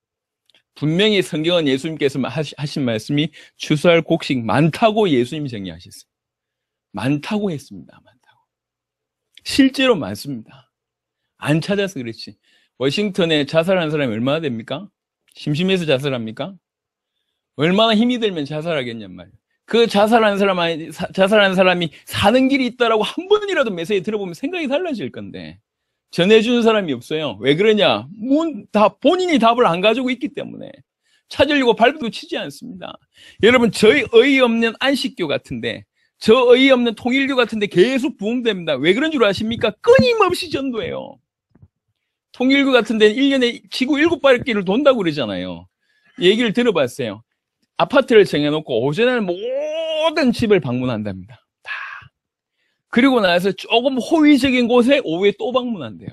분명히 성경은 예수님께서 하신 말씀이 추수할 곡식 많다고 예수님이 정리하셨어요. 많다고 했습니다. 많다고. 실제로 많습니다. 안 찾아서 그렇지. 워싱턴에 자살한 사람이 얼마나 됩니까? 심심해서 자살합니까? 얼마나 힘이 들면 자살하겠냔 말이에요. 그 자살하는 사람, 자살하는 사람이 사는 길이 있다라고 한 번이라도 메시지 들어보면 생각이 달라질 건데, 전해주는 사람이 없어요. 왜 그러냐? 문, 다, 본인이 답을 안 가지고 있기 때문에. 찾으려고 발부도 치지 않습니다. 여러분, 저희 어이없는 안식교 같은데, 저 어이없는 통일교 같은데 계속 부흥됩니다. 왜 그런 줄 아십니까? 끊임없이 전도해요. 통일교 같은 데는 일 년에 지구 일곱 바퀴를 돈다고 그러잖아요. 얘기를 들어봤어요. 아파트를 정해놓고 오전에는 모든 집을 방문한답니다. 다. 그리고 나서 조금 호의적인 곳에 오후에 또 방문한대요.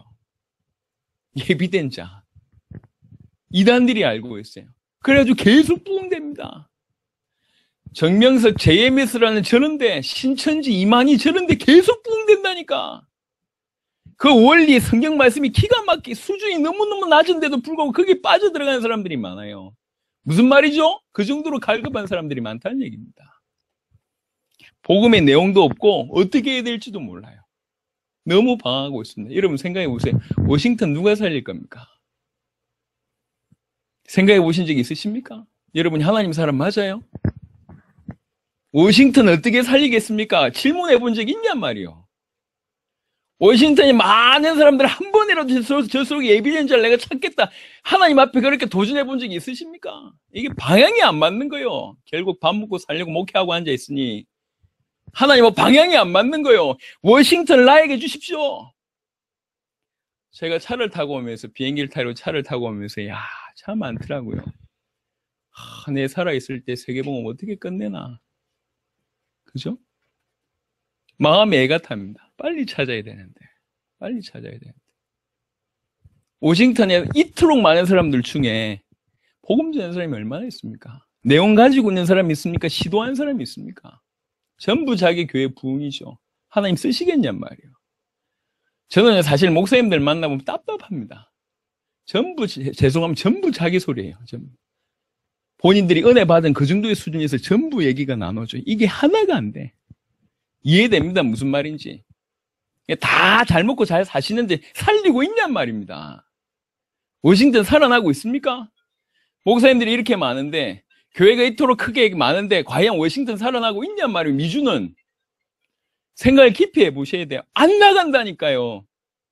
예비된 자. 이단들이 알고 있어요. 그래가지고 계속 부흥됩니다. 정명석 제이엠에스라는 저런데, 신천지 이만희 저런데 계속 부흥된다니까. 그 원리 성경 말씀이 기가 막히게 수준이 너무너무 낮은데도 불구하고 거기에 빠져들어가는 사람들이 많아요. 무슨 말이죠? 그 정도로 갈급한 사람들이 많다는 얘기입니다. 복음의 내용도 없고 어떻게 해야 될지도 몰라요. 너무 방황하고 있습니다. 여러분 생각해 보세요. 워싱턴 누가 살릴 겁니까? 생각해 보신 적 있으십니까? 여러분이 하나님 사람 맞아요? 워싱턴 어떻게 살리겠습니까? 질문해 본 적 있냔 말이요. 워싱턴이 많은 사람들 한 번이라도 저, 저 속에 예비된 자를 내가 찾겠다. 하나님 앞에 그렇게 도전해 본 적이 있으십니까? 이게 방향이 안 맞는 거예요. 결국 밥 먹고 살려고 목회하고 앉아 있으니 하나님 방향이 안 맞는 거예요. 워싱턴을 나에게 주십시오. 제가 차를 타고 오면서 비행기를 타고 차를 타고 오면서 야, 참 많더라고요. 아, 내 살아있을 때 세계복음 어떻게 끝내나. 그죠? 마음이 애가 탑니다. 빨리 찾아야 되는데. 빨리 찾아야 되는데. 워싱턴에 이토록 많은 사람들 중에 복음 전하는 사람이 얼마나 있습니까? 내용 가지고 있는 사람이 있습니까? 시도한 사람이 있습니까? 전부 자기 교회 부흥이죠. 하나님 쓰시겠냔 말이에요. 저는 사실 목사님들 만나보면 답답합니다. 전부, 죄송하면 전부 자기 소리예요. 전부. 본인들이 은혜 받은 그 정도의 수준에서 전부 얘기가 나눠져. 이게 하나가 안 돼. 이해됩니다. 무슨 말인지. 다 잘 먹고 잘 사시는데 살리고 있냔 말입니다. 워싱턴 살아나고 있습니까? 목사님들이 이렇게 많은데 교회가 이토록 크게 많은데 과연 워싱턴 살아나고 있냔 말이에요. 미주는. 생각을 깊이 해보셔야 돼요. 안 나간다니까요.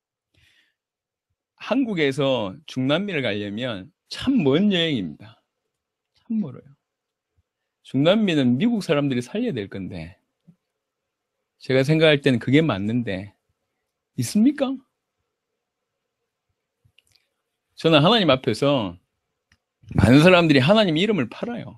한국에서 중남미를 가려면 참 먼 여행입니다. 참 멀어요. 중남미는 미국 사람들이 살려야 될 건데 제가 생각할 때는 그게 맞는데 있습니까? 저는 하나님 앞에서 많은 사람들이 하나님 이름을 팔아요.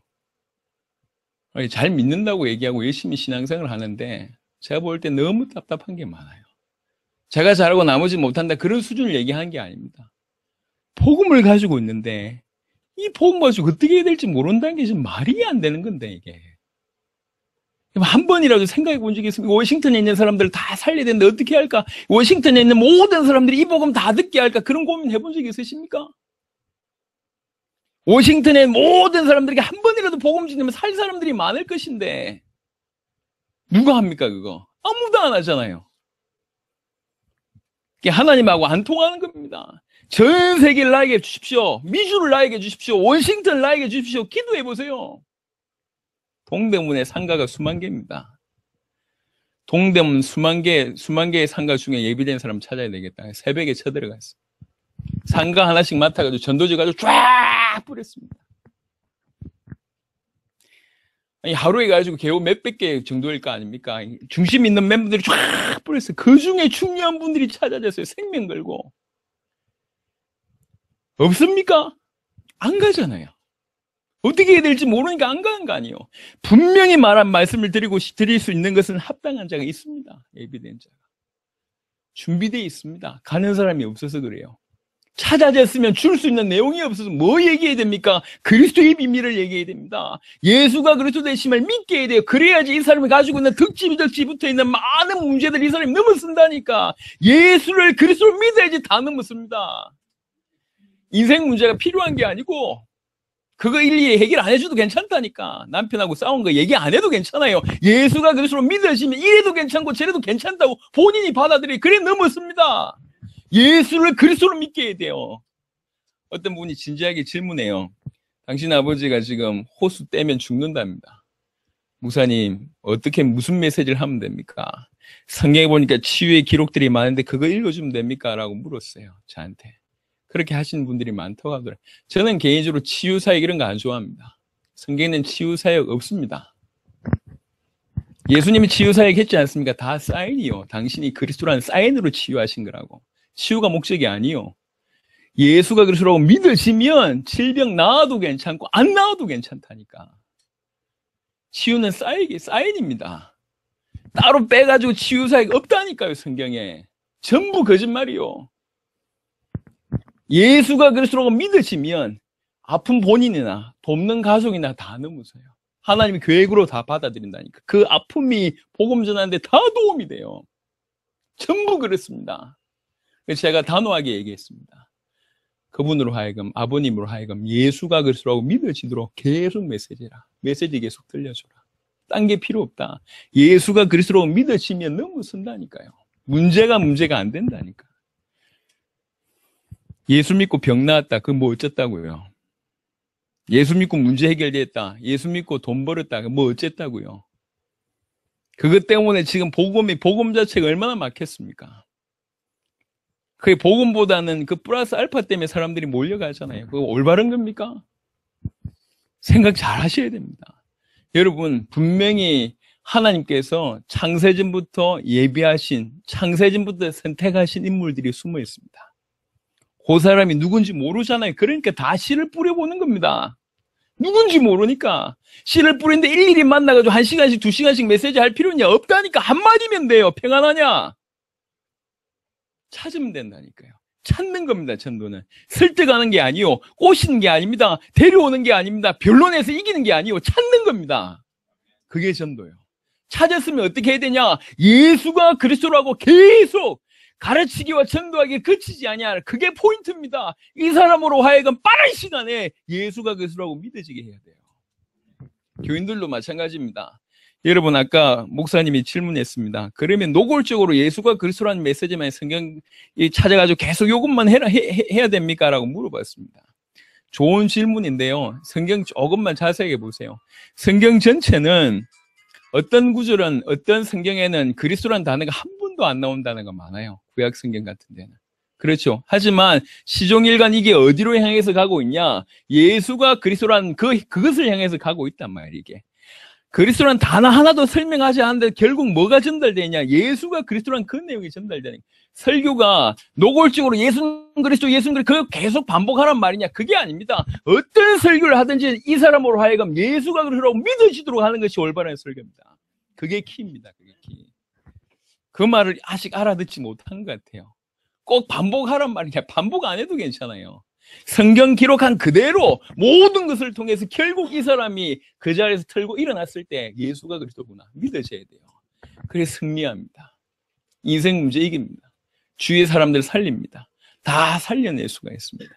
잘 믿는다고 얘기하고 열심히 신앙생활을 하는데 제가 볼 때 너무 답답한 게 많아요. 제가 잘하고 나머지 못한다 그런 수준을 얘기하는 게 아닙니다. 복음을 가지고 있는데 이 복음 가지고 어떻게 해야 될지 모른다는 게 지금 말이 안 되는 건데 이게. 한 번이라도 생각해 본 적이 있습니까? 워싱턴에 있는 사람들을 다 살려야 되는데 어떻게 할까? 워싱턴에 있는 모든 사람들이 이 복음 다 듣게 할까? 그런 고민 해본 적이 있으십니까? 워싱턴의 모든 사람들에게 한 번이라도 복음 전하면 살 사람들이 많을 것인데 누가 합니까 그거? 아무도 안 하잖아요. 하나님하고 안 통하는 겁니다. 전 세계를 나에게 주십시오. 미주를 나에게 주십시오. 워싱턴을 나에게 주십시오. 기도해 보세요. 동대문의 상가가 수만 개입니다. 동대문 수만 개, 수만 개의 상가 중에 예비된 사람 찾아야 되겠다. 새벽에 쳐들어갔어요. 상가 하나씩 맡아가지고 전도지 가지고 쫙 뿌렸습니다. 아니, 하루에 가지고 겨우 몇백 개 정도일 거 아닙니까? 중심 있는 멤버들이 쫙 뿌렸어요. 그 중에 중요한 분들이 찾아졌어요. 생명 걸고. 없습니까? 안 가잖아요. 어떻게 해야 될지 모르니까 안 가는 거 아니에요. 분명히 말한 말씀을 드리고 드릴 수 있는 것은 합당한 자가 있습니다. 예비된 자가. 준비되어 있습니다. 가는 사람이 없어서 그래요. 찾아졌으면 줄 수 있는 내용이 없어서 뭐 얘기해야 됩니까? 그리스도의 비밀을 얘기해야 됩니다. 예수가 그리스도 되심을 믿게 해야 돼요. 그래야지 이 사람이 가지고 있는 득지 득지 붙어 있는 많은 문제들 이 사람이 넘어선다니까. 예수를 그리스도로 믿어야지 다 넘어섭니다. 인생 문제가 필요한 게 아니고 그거 일일이 해결 안 해줘도 괜찮다니까. 남편하고 싸운 거 얘기 안 해도 괜찮아요. 예수가 그리스도로 믿어지면 이래도 괜찮고 저래도 괜찮다고 본인이 받아들이 그래 넘었습니다. 예수를 그리스도로 믿게 해야 돼요. 어떤 분이 진지하게 질문해요. 당신 아버지가 지금 호수 떼면 죽는답니다. 목사님 어떻게 무슨 메시지를 하면 됩니까? 성경에 보니까 치유의 기록들이 많은데 그거 읽어주면 됩니까? 라고 물었어요. 저한테. 그렇게 하시는 분들이 많다고 하더라고요. 저는 개인적으로 치유사역 이런 거 안 좋아합니다. 성경에는 치유사역 없습니다. 예수님이 치유사역 했지 않습니까? 다 사인이요. 당신이 그리스도라는 사인으로 치유하신 거라고. 치유가 목적이 아니요. 예수가 그리스도라고 믿어지면 질병 나아도 괜찮고 안 나아도 괜찮다니까. 치유는 사인이, 사인입니다. 따로 빼가지고 치유사역 없다니까요. 성경에. 전부 거짓말이요. 예수가 그리스도라고 믿으시면 아픈 본인이나 돕는 가족이나 다 넘으세요. 하나님이 계획으로 다 받아들인다니까. 그 아픔이 복음 전하는데 다 도움이 돼요. 전부 그렇습니다. 그래서 제가 단호하게 얘기했습니다. 그분으로 하여금, 아버님으로 하여금 예수가 그리스도라고 믿어지도록 계속 메시지라. 메시지 계속 들려줘라. 딴 게 필요 없다. 예수가 그리스도라고 믿어지면 넘어선다니까요. 문제가 문제가 안 된다니까. 예수 믿고 병 나았다. 그거 뭐 어쨌다고요? 예수 믿고 문제 해결됐다. 예수 믿고 돈 벌었다. 그거 뭐 어쨌다고요? 그것 때문에 지금 복음이, 복음 자체가 얼마나 막혔습니까? 그게 복음보다는 그 플러스 알파 때문에 사람들이 몰려가잖아요. 그거 올바른 겁니까? 생각 잘 하셔야 됩니다. 여러분, 분명히 하나님께서 창세전부터 예비하신, 창세전부터 선택하신 인물들이 숨어 있습니다. 그 사람이 누군지 모르잖아요. 그러니까 다 씨를 뿌려보는 겁니다. 누군지 모르니까. 씨를 뿌리는데 일일이 만나가지고 한 시간씩, 두 시간씩 메시지 할 필요냐? 없다니까. 한마디면 돼요. 평안하냐? 찾으면 된다니까요. 찾는 겁니다, 전도는. 설득하는 게 아니요. 꼬시는 게 아닙니다. 데려오는 게 아닙니다. 변론에서 이기는 게 아니요. 찾는 겁니다. 그게 전도예요. 찾았으면 어떻게 해야 되냐? 예수가 그리스도라고 계속 가르치기와 전도하기에 그치지 아니하라. 그게 포인트입니다. 이 사람으로 하여금 빠른 시간에 예수가 그리스도라고 믿어지게 해야 돼요. 교인들도 마찬가지입니다. 여러분 아까 목사님이 질문했습니다. 그러면 노골적으로 예수가 그리스도라는 메시지만 성경 찾아가지고 계속 이것만 해라, 해, 해야 됩니까? 라고 물어봤습니다. 좋은 질문인데요. 성경 조금만 자세하게 보세요. 성경 전체는 어떤 구절은 어떤 성경에는 그리스도라는 단어가 한 번도 안 나온다는 거 많아요. 구약 성경 같은 데는. 그렇죠. 하지만 시종일관 이게 어디로 향해서 가고 있냐? 예수가 그리스도라는 그, 그것을 향해서 가고 있단 말이에요, 이게. 그리스도란 단어 하나도 설명하지 않는데 결국 뭐가 전달되냐? 예수가 그리스도란 그 내용이 전달되는 거예요. 설교가 노골적으로 예수 그리스도, 예수 그리스도 그걸 계속 반복하란 말이냐? 그게 아닙니다. 어떤 설교를 하든지 이 사람으로 하여금 예수가 그리스도라고 믿어지도록 하는 것이 올바른 설교입니다. 그게 키입니다. 그게 키. 그 말을 아직 알아듣지 못한 것 같아요. 꼭 반복하란 말이냐? 반복 안 해도 괜찮아요. 성경 기록한 그대로 모든 것을 통해서 결국 이 사람이 그 자리에서 털고 일어났을 때 예수가 그리스도구나 믿어져야 돼요. 그래서 승리합니다. 인생 문제 이깁니다. 주위의 사람들 살립니다. 다 살려낼 수가 있습니다.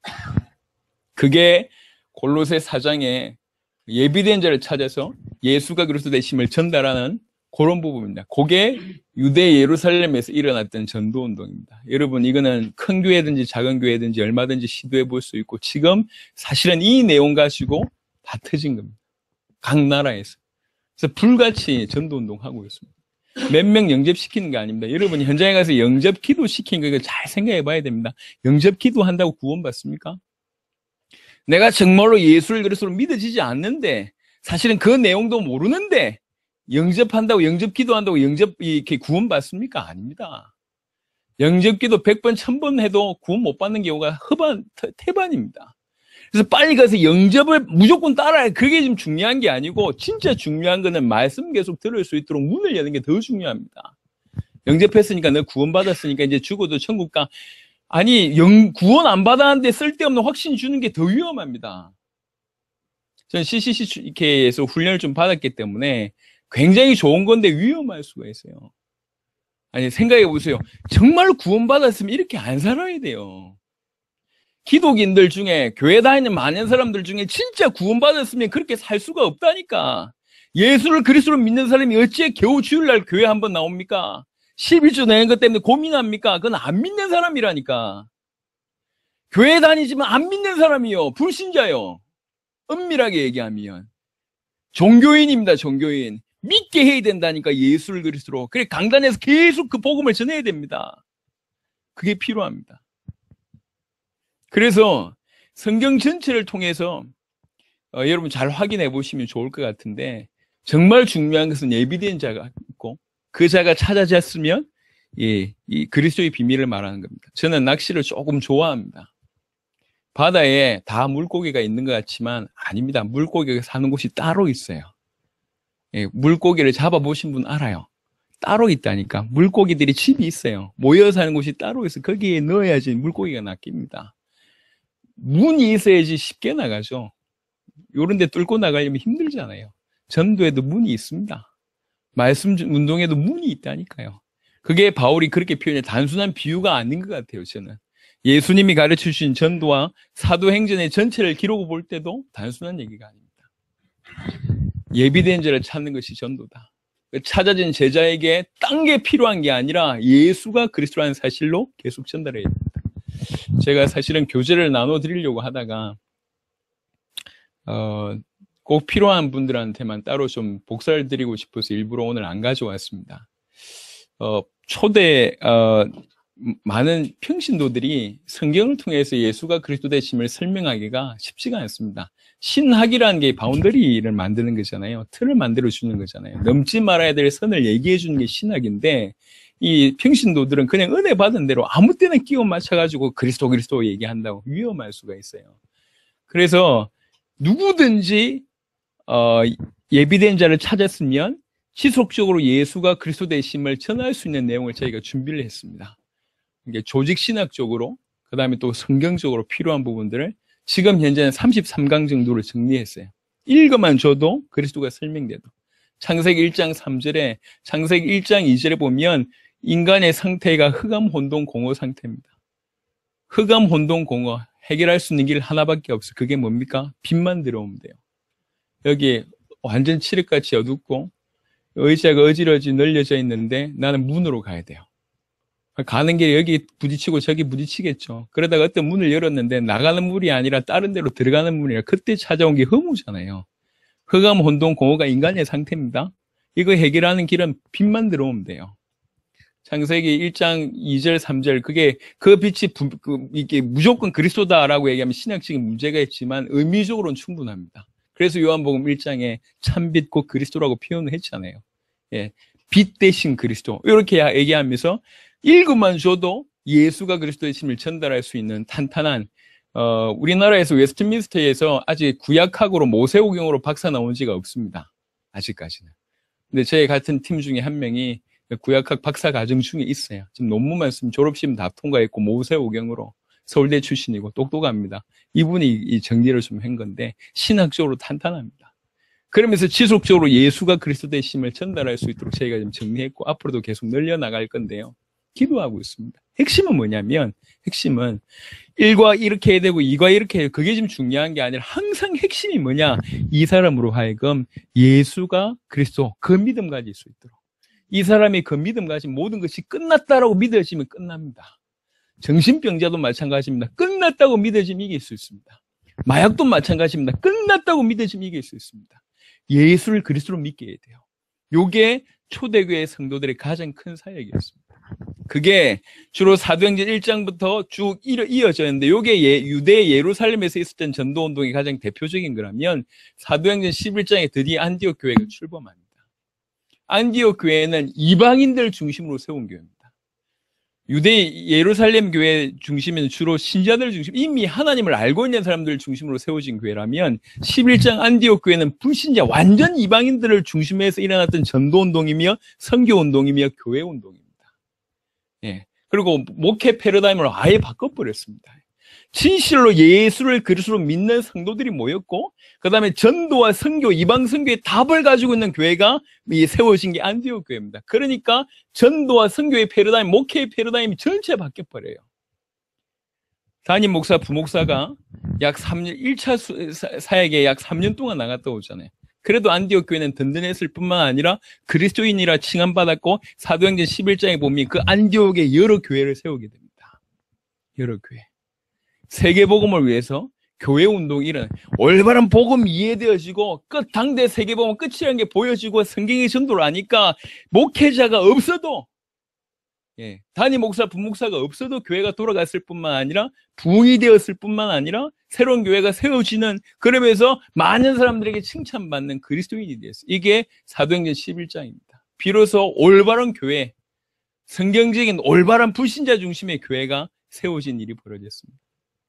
그게 골로새 사 장에 예비된 자를 찾아서 예수가 그리스도 되심을 전달하는 그런 부분입니다. 그게 유대 예루살렘에서 일어났던 전도운동입니다. 여러분, 이거는 큰 교회든지 작은 교회든지 얼마든지 시도해 볼 수 있고, 지금 사실은 이 내용 가지고 다 터진 겁니다. 각 나라에서. 그래서 불같이 전도운동하고 있습니다. 몇 명 영접시키는 게 아닙니다. 여러분이 현장에 가서 영접 기도 시키는 거 잘 생각해 봐야 됩니다. 영접 기도 한다고 구원받습니까? 내가 정말로 예수를 그리스도로 믿어지지 않는데, 사실은 그 내용도 모르는데, 영접한다고, 영접 기도한다고 영접, 이렇게 구원받습니까? 아닙니다. 영접 기도 백 번, 천 번 해도 구원 못 받는 경우가 허반, 태반입니다. 그래서 빨리 가서 영접을 무조건 따라야. 그게 지금 중요한 게 아니고, 진짜 중요한 거는 말씀 계속 들을 수 있도록 문을 여는 게 더 중요합니다. 영접했으니까 너 구원받았으니까 이제 죽어도 천국 가. 아니, 영, 구원 안 받았는데 쓸데없는 확신 주는 게 더 위험합니다. 저는 씨씨씨케이에서 훈련을 좀 받았기 때문에 굉장히 좋은 건데 위험할 수가 있어요. 아니, 생각해 보세요. 정말 구원받았으면 이렇게 안 살아야 돼요. 기독인들 중에, 교회 다니는 많은 사람들 중에 진짜 구원받았으면 그렇게 살 수가 없다니까. 예수를 그리스도로 믿는 사람이 어찌 겨우 주일날 교회 한번 나옵니까? 십일 주 내는 것 때문에 고민합니까? 그건 안 믿는 사람이라니까. 교회 다니지만 안 믿는 사람이요. 불신자요. 엄밀하게 얘기하면. 종교인입니다, 종교인. 믿게 해야 된다니까, 예수를 그리스도로. 그래, 강단에서 계속 그 복음을 전해야 됩니다. 그게 필요합니다. 그래서 성경 전체를 통해서 어, 여러분 잘 확인해 보시면 좋을 것 같은데, 정말 중요한 것은 예비된 자가 있고, 그 자가 찾아졌으면 예, 이 그리스도의 비밀을 말하는 겁니다. 저는 낚시를 조금 좋아합니다. 바다에 다 물고기가 있는 것 같지만 아닙니다. 물고기가 사는 곳이 따로 있어요. 예, 물고기를 잡아보신 분 알아요. 따로 있다니까. 물고기들이 집이 있어요. 모여 사는 곳이 따로 있어요. 거기에 넣어야지 물고기가 낚입니다. 문이 있어야지 쉽게 나가죠. 요런 데 뚫고 나가려면 힘들잖아요. 전도에도 문이 있습니다. 말씀 운동에도 문이 있다니까요. 그게 바울이 그렇게 표현해. 단순한 비유가 아닌 것 같아요, 저는. 예수님이 가르쳐 주신 전도와 사도행전의 전체를 기록을 볼 때도 단순한 얘기가 아닙니다. 예비된 자를 찾는 것이 전도다. 찾아진 제자에게 딴 게 필요한 게 아니라 예수가 그리스도라는 사실로 계속 전달해야 됩니다. 제가 사실은 교재를 나눠 드리려고 하다가 어, 꼭 필요한 분들한테만 따로 좀 복사를 드리고 싶어서 일부러 오늘 안 가져왔습니다. 어, 초대 어, 많은 평신도들이 성경을 통해서 예수가 그리스도 되심을 설명하기가 쉽지가 않습니다. 신학이라는 게 바운더리를 만드는 거잖아요. 틀을 만들어 주는 거잖아요. 넘지 말아야 될 선을 얘기해 주는 게 신학인데, 이 평신도들은 그냥 은혜 받은 대로 아무 때나 끼워 맞춰가지고 그리스도 그리스도 얘기한다고 위험할 수가 있어요. 그래서 누구든지 어, 예비된 자를 찾았으면 지속적으로 예수가 그리스도 되심을 전할 수 있는 내용을 저희가 준비를 했습니다. 이게 조직 신학적으로, 그 다음에 또 성경적으로 필요한 부분들을 지금 현재는 삼십삼 강 정도를 정리했어요. 읽어만 줘도 그리스도가 설명돼도. 창세기 일 장 삼 절에, 창세기 일 장 이 절에 보면 인간의 상태가 흑암 혼돈 공허 상태입니다. 흑암 혼돈 공허, 해결할 수 있는 길 하나밖에 없어요. 그게 뭡니까? 빛만 들어오면 돼요. 여기 완전 칠흑같이 어둡고 의자가 어지러지 널려져 있는데 나는 문으로 가야 돼요. 가는 길에 여기 부딪히고 저기 부딪히겠죠. 그러다가 어떤 문을 열었는데 나가는 문이 아니라 다른 데로 들어가는 문이라, 그때 찾아온 게 허무잖아요. 흑암 혼돈 공허가 인간의 상태입니다. 이거 해결하는 길은 빛만 들어오면 돼요. 창세기 일 장 이 절 삼 절, 그게 그 빛이 부, 그, 이게 무조건 그리스도다라고 얘기하면 신학적인 문제가 있지만 의미적으로는 충분합니다. 그래서 요한복음 일 장에 참빛 곧 그리스도라고 표현을 했잖아요. 예, 빛 대신 그리스도, 이렇게 얘기하면서 읽음만 줘도 예수가 그리스도의 힘을 전달할 수 있는 탄탄한, 어, 우리나라에서 웨스트민스터에서 아직 구약학으로 모세오경으로 박사 나온 지가 없습니다. 아직까지는. 근데 저희 같은 팀 중에 한 명이 구약학 박사 과정 중에 있어요. 지금 논문만 쓰면 졸업시험 다 통과했고 모세오경으로 서울대 출신이고 똑똑합니다. 이분이 이 정리를 좀 한 건데 신학적으로 탄탄합니다. 그러면서 지속적으로 예수가 그리스도의 심을 전달할 수 있도록 저희가 좀 정리했고 앞으로도 계속 늘려나갈 건데요. 기도하고 있습니다. 핵심은 뭐냐면 핵심은 일과 이렇게 해야 되고 이과 이렇게 해야 되고 그게 지금 중요한 게 아니라 항상 핵심이 뭐냐, 이 사람으로 하여금 예수가 그리스도 그 믿음 가질 수 있도록, 이 사람이 그 믿음 가진 모든 것이 끝났다라고 믿어지면 끝납니다. 정신병자도 마찬가지입니다. 끝났다고 믿어지면 이길 수 있습니다. 마약도 마찬가지입니다. 끝났다고 믿어지면 이길 수 있습니다. 예수를 그리스도로 믿게 해야 돼요. 요게 초대교회 성도들의 가장 큰 사역이었습니다. 그게 주로 사도행전 일 장부터 쭉 이어져 있는데 요게 예, 유대 예루살렘에서 있었던 전도운동이 가장 대표적인 거라면 사도행전 십일 장에 드디어 안디옥 교회가 출범합니다. 안디옥 교회는 이방인들 중심으로 세운 교회입니다. 유대 예루살렘 교회 중심에는 주로 신자들 중심, 이미 하나님을 알고 있는 사람들 중심으로 세워진 교회라면 십일 장 안디옥 교회는 불신자, 완전 이방인들을 중심에서 일어났던 전도운동이며 선교운동이며 교회운동입니다. 예. 그리고 목회 패러다임을 아예 바꿔버렸습니다. 진실로 예수를 그리스도로 믿는 성도들이 모였고, 그 다음에 전도와 선교, 이방 선교의 답을 가지고 있는 교회가 세워진 게 안디옥 교회입니다. 그러니까 전도와 선교의 패러다임, 목회의 패러다임이 전체 바뀌어버려요. 담임 목사, 부목사가 약 삼 년, 일 차 사역에 약 삼 년 동안 나갔다 오잖아요. 그래도 안디옥 교회는 든든했을 뿐만 아니라 그리스도인이라 칭함받았고, 사도행전 십일 장에 보면 그 안디옥에 여러 교회를 세우게 됩니다. 여러 교회. 세계복음을 위해서 교회운동이 일어나요. 올바른 복음 이해되어지고 끝 당대 세계복음 끝이라는 게 보여지고 성경의 전도를 아니까 목회자가 없어도, 예, 담임 목사, 부목사가 없어도 교회가 돌아갔을 뿐만 아니라 부흥이 되었을 뿐만 아니라 새로운 교회가 세워지는, 그러면서 많은 사람들에게 칭찬받는 그리스도인이 되었어요. 이게 사도행전 십일 장입니다. 비로소 올바른 교회, 성경적인 올바른 불신자 중심의 교회가 세워진 일이 벌어졌습니다.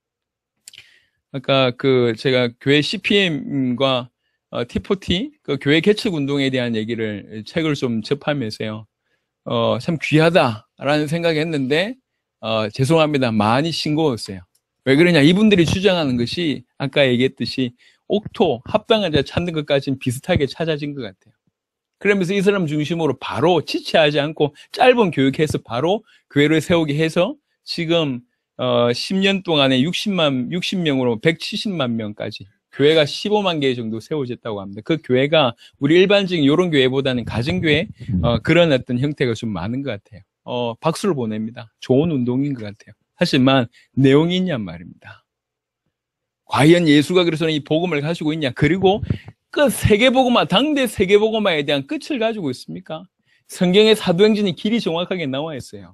아까 그 제가 교회 씨피엠과 어, 티포티 그 교회 개척 운동에 대한 얘기를 책을 좀 접하면서요, 어, 참 귀하다라는 생각했는데 어, 죄송합니다. 많이 싱거웠어요. 왜 그러냐? 이분들이 주장하는 것이 아까 얘기했듯이 옥토 합당한 자 찾는 것까지는 비슷하게 찾아진 것 같아요. 그러면서 이 사람 중심으로 바로 지체하지 않고 짧은 교육해서 바로 교회를 세우게 해서 지금 어, 십 년 동안에 육십만, 육십 명으로 백칠십만 명까지 교회가 십오만 개 정도 세워졌다고 합니다. 그 교회가 우리 일반적인 이런 교회보다는 가정교회, 어, 그런 어떤 형태가 좀 많은 것 같아요. 어, 박수를 보냅니다. 좋은 운동인 것 같아요. 하지만 내용이 있냔 말입니다. 과연 예수가 그래서는 이 복음을 가지고 있냐? 그리고 끝 세계복음화, 당대 세계복음화에 대한 끝을 가지고 있습니까? 성경의 사도행전이 길이 정확하게 나와 있어요.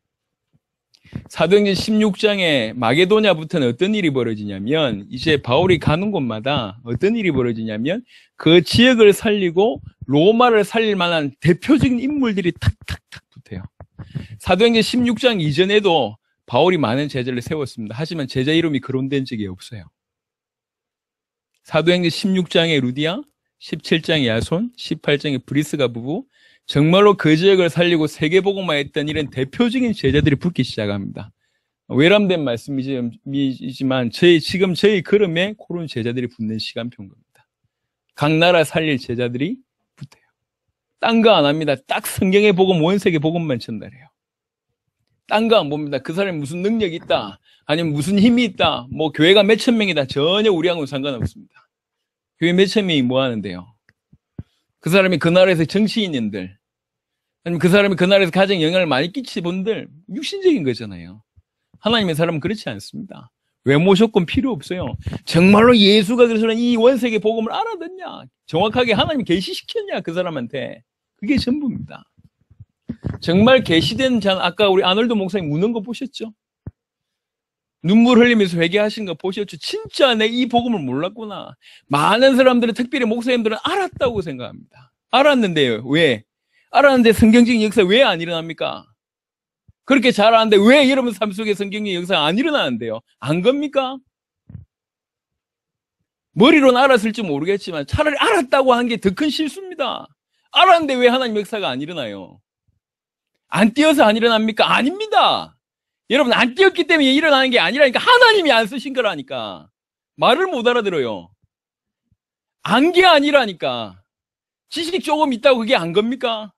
사도행전 십육 장에 마게도냐부터는 어떤 일이 벌어지냐면, 이제 바울이 가는 곳마다 어떤 일이 벌어지냐면 그 지역을 살리고 로마를 살릴 만한 대표적인 인물들이 탁탁탁 붙어요. 사도행전 십육 장 이전에도 바울이 많은 제자를 세웠습니다. 하지만 제자 이름이 거론된 적이 없어요. 사도행전 십육 장에 루디아, 십칠 장에 야손, 십팔 장에 브리스가 부부, 정말로 그 지역을 살리고 세계복음화했던 이런 대표적인 제자들이 붙기 시작합니다. 외람된 말씀이지만 저희, 지금 저희 걸음에 그런 제자들이 붙는 시간표인 겁니다. 각 나라 살릴 제자들이 붙어요. 딴 거 안 합니다. 딱 성경의 복음, 원세계 복음만 전달해요. 딴 거 안 봅니다. 그 사람이 무슨 능력이 있다, 아니면 무슨 힘이 있다, 뭐 교회가 몇천 명이다, 전혀 우리하고는 상관없습니다. 교회 몇천 명이 뭐 하는데요? 그 사람이 그 나라에서 정치인들, 아니면 그 사람이 그 나라에서 가장 영향을 많이 끼친 분들, 육신적인 거잖아요. 하나님의 사람은 그렇지 않습니다. 외모 조건 필요 없어요. 정말로 예수가 그래서는 이 원세계 복음을 알아듣냐, 정확하게 하나님이 계시시켰냐 그 사람한테, 그게 전부입니다. 정말 계시된 자, 아까 우리 아놀드 목사님 우는 거 보셨죠? 눈물 흘리면서 회개하신 거 보셨죠? 진짜 내 이 복음을 몰랐구나. 많은 사람들은, 특별히 목사님들은 알았다고 생각합니다. 알았는데요. 왜? 알았는데 성경적인 역사 왜 안 일어납니까? 그렇게 잘 아는데 왜 여러분 삶 속에 성경적인 역사가 안 일어나는데요? 안 겁니까? 머리로는 알았을지 모르겠지만 차라리 알았다고 하는 게 더 큰 실수입니다. 알았는데 왜 하나님 역사가 안 일어나요? 안 뛰어서 안 일어납니까? 아닙니다. 여러분, 안 띄었기 때문에 일어나는 게 아니라니까. 하나님이 안 쓰신 거라니까. 말을 못 알아들어요. 안 게 아니라니까. 지식 조금 있다고 그게 안 겁니까?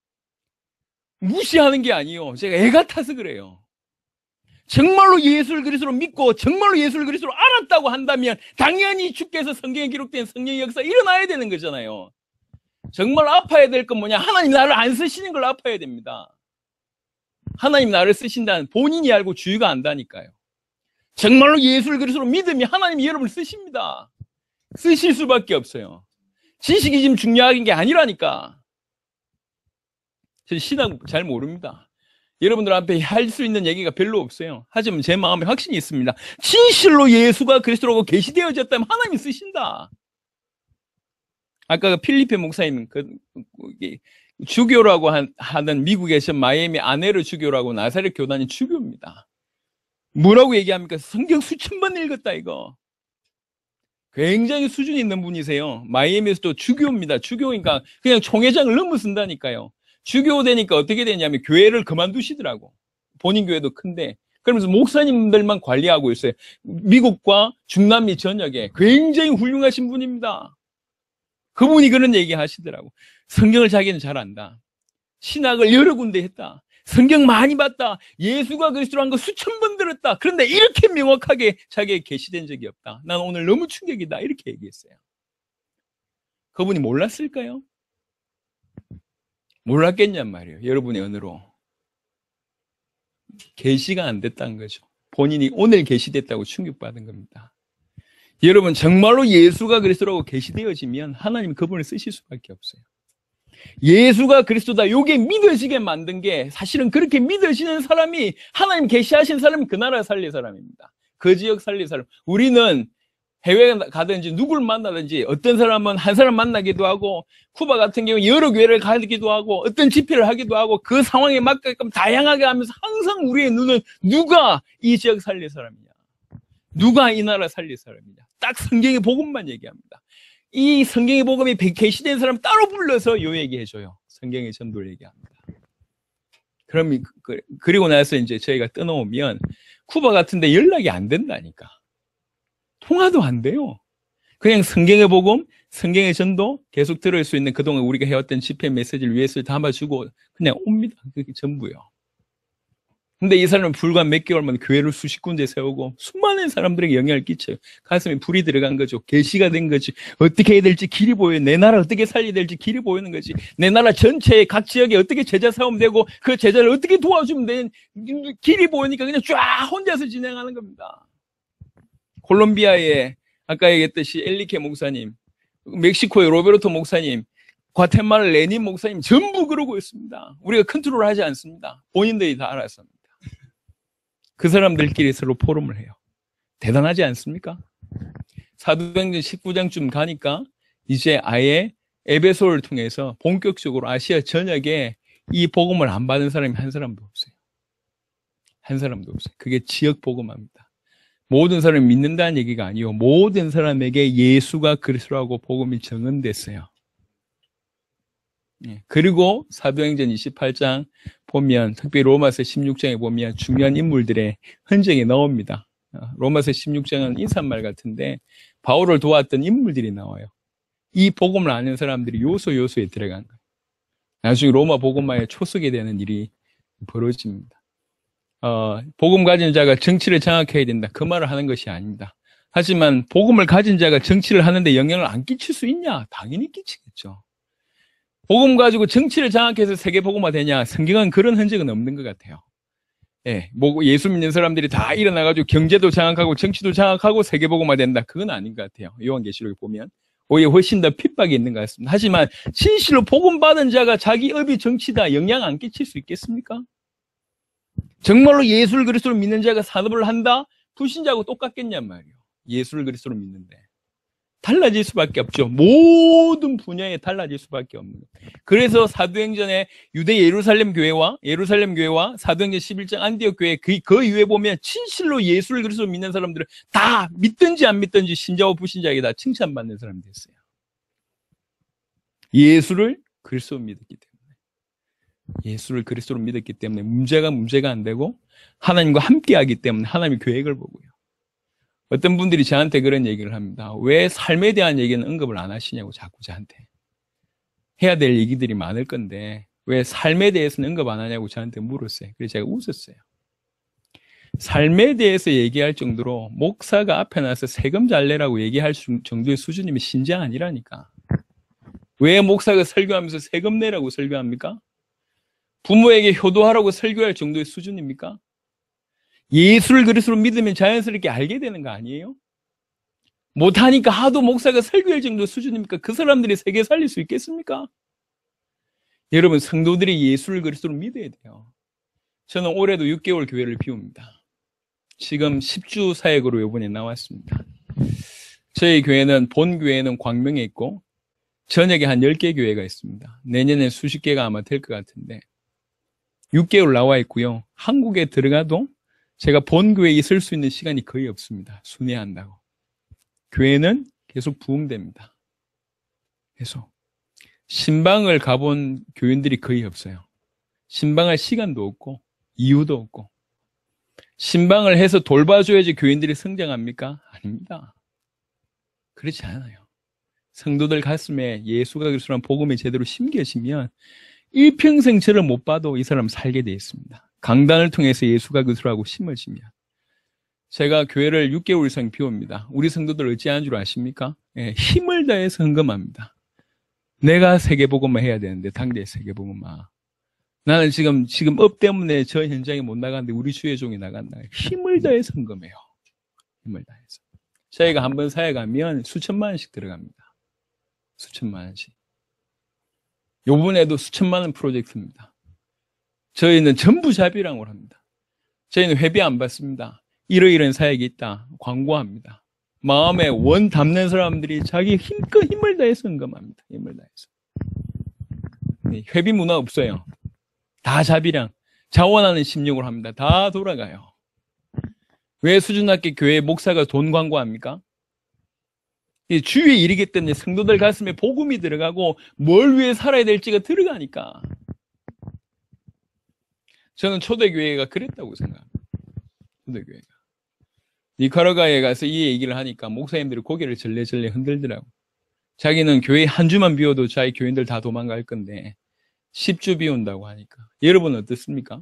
무시하는 게 아니에요. 제가 애 같아서 그래요. 정말로 예수를 그리스도로 믿고 정말로 예수를 그리스도로 알았다고 한다면 당연히 주께서 성경에 기록된 성령의 역사 일어나야 되는 거잖아요. 정말 아파야 될 건 뭐냐? 하나님 나를 안 쓰시는 걸 아파야 됩니다. 하나님 나를 쓰신다는 본인이 알고 주의가 안다니까요. 정말로 예수를 그리스도로 믿으면 하나님이 여러분을 쓰십니다. 쓰실 수밖에 없어요. 지식이 지금 중요한 게 아니라니까. 저 신학 잘 모릅니다. 여러분들 앞에 할 수 있는 얘기가 별로 없어요. 하지만 제 마음에 확신이 있습니다. 진실로 예수가 그리스도라고 계시되어졌다면 하나님이 쓰신다. 아까 그 필리페 목사님, 그, 주교라고 한, 하던 미국에서 마이애미 아네르 주교라고 나사렛 교단이 주교입니다. 뭐라고 얘기합니까? 성경 수천 번 읽었다, 이거. 굉장히 수준 있는 분이세요. 마이애미에서도 주교입니다. 주교니까 그냥 총회장을 넘어선다니까요. 주교 되니까 어떻게 되냐면 교회를 그만두시더라고. 본인 교회도 큰데. 그러면서 목사님들만 관리하고 있어요. 미국과 중남미 전역에 굉장히 훌륭하신 분입니다. 그분이 그런 얘기 하시더라고. 성경을 자기는 잘 안다. 신학을 여러 군데 했다. 성경 많이 봤다. 예수가 그리스도라는 거 수천 번 들었다. 그런데 이렇게 명확하게 자기에게 계시된 적이 없다. 난 오늘 너무 충격이다. 이렇게 얘기했어요. 그분이 몰랐을까요? 몰랐겠냔 말이에요. 여러분의 언어로. 계시가 안 됐다는 거죠. 본인이 오늘 계시됐다고 충격받은 겁니다. 여러분, 정말로 예수가 그리스도라고 계시되어지면 하나님 그분을 쓰실 수밖에 없어요. 예수가 그리스도다. 요게 믿어지게 만든 게 사실은 그렇게 믿어지는 사람이 하나님 계시하신 사람이 그 나라 살릴 사람입니다. 그 지역 살릴 사람. 우리는 해외에 가든지 누굴 만나든지 어떤 사람은 한 사람 만나기도 하고 쿠바 같은 경우 여러 교회를 가기도 하고 어떤 집회를 하기도 하고 그 상황에 맞게끔 다양하게 하면서 항상 우리의 눈은 누가 이 지역 살릴 사람이냐, 누가 이 나라 살릴 사람이냐, 딱 성경의 복음만 얘기합니다. 이 성경의 복음이 계시된 사람 따로 불러서 요 얘기해줘요. 성경의 전도를 얘기합니다. 그럼 그리고 나서 이제 저희가 떠나오면 쿠바 같은데 연락이 안 된다니까. 통화도 안 돼요. 그냥 성경의 복음, 성경의 전도 계속 들을 수 있는 그동안 우리가 해왔던 집회 메시지를 위해서 담아주고 그냥 옵니다. 그게 전부요. 근데 이 사람은 불과 몇 개월만 교회를 수십 군데 세우고 수많은 사람들에게 영향을 끼쳐요. 가슴에 불이 들어간 거죠. 계시가 된 거지. 어떻게 해야 될지 길이 보여요. 내 나라 어떻게 살려야 될지 길이 보이는 거지. 내 나라 전체의 각 지역에 어떻게 제자 사움 되고 그 제자를 어떻게 도와주면 되는 길이 보이니까 그냥 쫙 혼자서 진행하는 겁니다. 콜롬비아에 아까 얘기했듯이 엘리케 목사님, 멕시코의 로베르토 목사님, 과테말라 레닌 목사님 전부 그러고 있습니다. 우리가 컨트롤 하지 않습니다. 본인들이 다 알아서 합니다. 그 사람들끼리 서로 포럼을 해요. 대단하지 않습니까? 사도행전 십구 장쯤 가니까 이제 아예 에베소를 통해서 본격적으로 아시아 전역에 이 복음을 안 받은 사람이 한 사람도 없어요. 한 사람도 없어요. 그게 지역 복음합니다. 모든 사람이 믿는다는 얘기가 아니요. 모든 사람에게 예수가 그리스도라고 복음이 정언됐어요. 그리고 사도행전 이십팔 장 보면 특히 로마서 십육 장에 보면 중요한 인물들의 흔적이 나옵니다. 로마서 십육 장은 인사말 같은데 바울을 도왔던 인물들이 나와요. 이 복음을 아는 사람들이 요소 요소에 들어간 거예요. 나중에 로마 복음화에 초석이 되는 일이 벌어집니다. 어, 복음 가진 자가 정치를 장악해야 된다. 그 말을 하는 것이 아닙니다. 하지만 복음을 가진 자가 정치를 하는데 영향을 안 끼칠 수 있냐? 당연히 끼치겠죠. 복음 가지고 정치를 장악해서 세계 복음화 되냐? 성경은 그런 흔적은 없는 것 같아요. 예, 뭐 예수 믿는 사람들이 다 일어나가지고 경제도 장악하고 정치도 장악하고 세계 복음화 된다. 그건 아닌 것 같아요. 요한계시록에 보면 오히려 훨씬 더 핍박이 있는 것 같습니다. 하지만 진실로 복음 받은 자가 자기 업이 정치다 영향 안 끼칠 수 있겠습니까? 정말로 예수를 그리스도로 믿는 자가 산업을 한다? 불신자하고 똑같겠냔 말이에요. 예수를 그리스도로 믿는데. 달라질 수밖에 없죠. 모든 분야에 달라질 수밖에 없는 거예요. 그래서 사도행전에 유대 예루살렘 교회와 예루살렘 교회와 사도행전 십일 장 안디옥 교회 그, 그 이후에 보면 진실로 예수를 그리스도로 믿는 사람들은 다 믿든지 안 믿든지 신자와 불신자에게 다 칭찬받는 사람이 됐어요. 예수를 그리스도로 믿었기 때문에. 예수를 그리스도로 믿었기 때문에 문제가 문제가 안 되고 하나님과 함께하기 때문에 하나님의 계획을 보고요. 어떤 분들이 저한테 그런 얘기를 합니다. 왜 삶에 대한 얘기는 언급을 안 하시냐고 자꾸 저한테. 해야 될 얘기들이 많을 건데 왜 삶에 대해서는 언급 안 하냐고 저한테 물었어요. 그래서 제가 웃었어요. 삶에 대해서 얘기할 정도로 목사가 앞에 나서 세금 잘 내라고 얘기할 정도의 수준이면 신자 아니라니까. 왜 목사가 설교하면서 세금 내라고 설교합니까? 부모에게 효도하라고 설교할 정도의 수준입니까? 예수를 그리스도로 믿으면 자연스럽게 알게 되는 거 아니에요? 못하니까 하도 목사가 설교할 정도 수준입니까? 그 사람들이 세계 살릴 수 있겠습니까? 여러분, 성도들이 예수를 그리스도로 믿어야 돼요. 저는 올해도 육 개월 교회를 비웁니다. 지금 십 주 사역으로 이번에 나왔습니다. 저희 교회는 본 교회는 광명에 있고 전역에 한 열 개 교회가 있습니다. 내년에 수십 개가 아마 될 것 같은데 육 개월 나와 있고요. 한국에 들어가도 제가 본 교회에 있을 수 있는 시간이 거의 없습니다. 순회한다고. 교회는 계속 부흥됩니다. 계속. 신방을 가본 교인들이 거의 없어요. 신방할 시간도 없고 이유도 없고. 신방을 해서 돌봐줘야지 교인들이 성장합니까? 아닙니다. 그렇지 않아요. 성도들 가슴에 예수가 그리스도라는 복음이 제대로 심겨지면 일평생 저를 못 봐도 이 사람 살게 되어 있습니다. 강단을 통해서 예수가 그리스도라고 심어지면. 제가 교회를 육 개월 이상 비웁니다. 우리 성도들 어찌하는 줄 아십니까? 예, 힘을 다해서 헌금합니다. 내가 세계복음만 해야 되는데 당대 세계복음만. 나는 지금 지금 업 때문에 저 현장에 못 나가는데 우리 주의 종이 나간다. 힘을 다해서 헌금해요. 힘을 다해서. 저희가 한번 사회 가면 수천만 원씩 들어갑니다. 수천만 원씩. 요번에도 수천만 원 프로젝트입니다. 저희는 전부 자비랑으로 합니다. 저희는 회비 안 받습니다. 이러이러한 사역이 있다. 광고합니다. 마음에 원 담는 사람들이 자기 힘껏 힘을 다해서 헌금합니다. 힘을 다해서. 회비 문화 없어요. 다 자비랑. 자원하는 심령으로 합니다. 다 돌아가요. 왜 수준학교 교회 목사가 돈 광고합니까? 주의 일이기 때문에 성도들 가슴에 복음이 들어가고 뭘 위해 살아야 될지가 들어가니까. 저는 초대교회가 그랬다고 생각합니다. 초대교회가. 니카라과에 가서 이 얘기를 하니까 목사님들이 고개를 절레절레 흔들더라고. 자기는 교회 한 주만 비워도 자기 교인들 다 도망갈 건데 십 주 비운다고 하니까. 여러분 어떻습니까?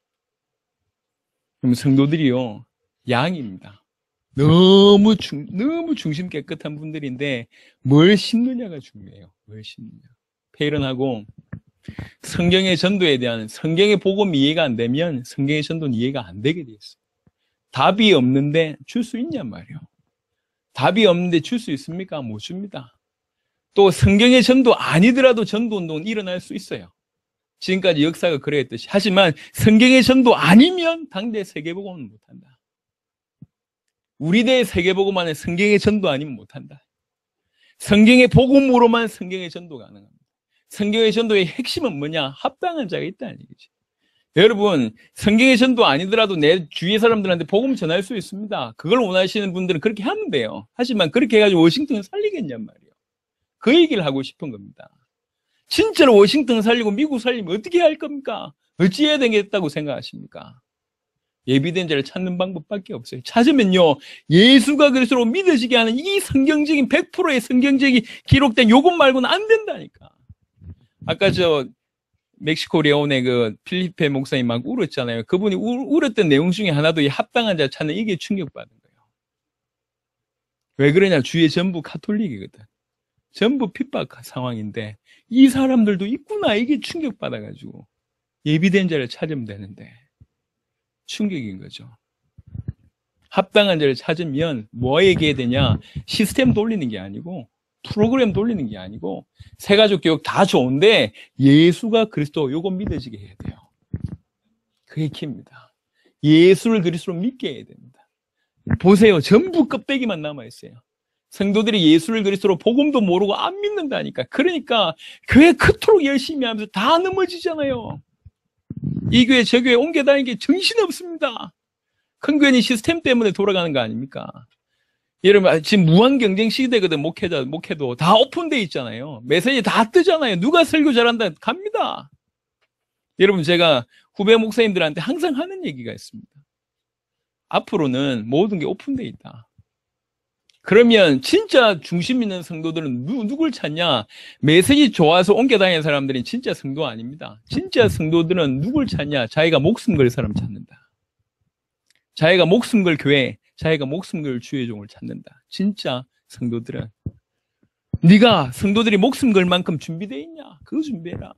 그럼 성도들이요, 양입니다. 너무 중, 너무 중심 깨끗한 분들인데 뭘 심느냐가 중요해요. 뭘 심느냐. 폐일은하고 성경의 전도에 대한 성경의 복음 이해가 안 되면 성경의 전도는 이해가 안 되게 돼 있어요. 답이 없는데 줄 수 있냔 말이에요. 답이 없는데 줄 수 있습니까? 못 줍니다. 또 성경의 전도 아니더라도 전도운동은 일어날 수 있어요. 지금까지 역사가 그랬듯이. 하지만 성경의 전도 아니면 당대 세계복음은 못한다. 우리 대 세계복음 안에 성경의 전도 아니면 못한다. 성경의 복음으로만 성경의 전도 가능합니다. 성경의 전도의 핵심은 뭐냐? 합당한 자가 있다는 얘기죠. 여러분, 성경의 전도 아니더라도 내 주위의 사람들한테 복음 전할 수 있습니다. 그걸 원하시는 분들은 그렇게 하면 돼요. 하지만 그렇게 해가지고 워싱턴을 살리겠냔 말이에요. 그 얘기를 하고 싶은 겁니다. 진짜로 워싱턴 살리고 미국 살리면 어떻게 할 겁니까? 어찌해야 되겠다고 생각하십니까? 예비된 자를 찾는 방법밖에 없어요. 찾으면요, 예수가 그리스도로 믿어지게 하는 이 성경적인 백 퍼센트의 성경적인 기록된 요것 말고는 안 된다니까. 아까 저 멕시코 레온의 그 필리페 목사님 막 울었잖아요. 그분이 울, 울었던 내용 중에 하나도 이 합당한 자 찾는 이게 충격받은 거예요. 왜 그러냐? 주위에 전부 카톨릭이거든. 전부 핍박 상황인데 이 사람들도 있구나. 이게 충격받아가지고 예비된 자를 찾으면 되는데 충격인 거죠. 합당한 자를 찾으면 뭐 얘기해야 되냐? 시스템 돌리는 게 아니고 프로그램 돌리는 게 아니고 새가족 교육 다 좋은데 예수가 그리스도 요거 믿어지게 해야 돼요. 그게 키입니다. 예수를 그리스도로 믿게 해야 됩니다. 보세요. 전부 껍데기만 남아있어요. 성도들이 예수를 그리스도로 복음도 모르고 안 믿는다니까. 그러니까 교회 그토록 열심히 하면서 다 넘어지잖아요. 이 교회 저 교회 옮겨 다니는 게 정신없습니다. 큰 교회는 시스템 때문에 돌아가는 거 아닙니까? 여러분, 지금 무한 경쟁 시대거든. 목회자, 목회도 다 오픈돼 있잖아요. 메시지 다 뜨잖아요. 누가 설교 잘한다 갑니다. 여러분, 제가 후배 목사님들한테 항상 하는 얘기가 있습니다. 앞으로는 모든 게 오픈되어 있다. 그러면 진짜 중심 있는 성도들은 누, 누굴 찾냐? 메시지 좋아서 옮겨 다니는 사람들은 진짜 성도 아닙니다. 진짜 성도들은 누굴 찾냐? 자기가 목숨 걸 사람 찾는다. 자기가 목숨 걸 교회, 자기가 목숨 걸 주의 종을 찾는다. 진짜 성도들은. 네가 성도들이 목숨 걸 만큼 준비되어 있냐? 그거 준비해라.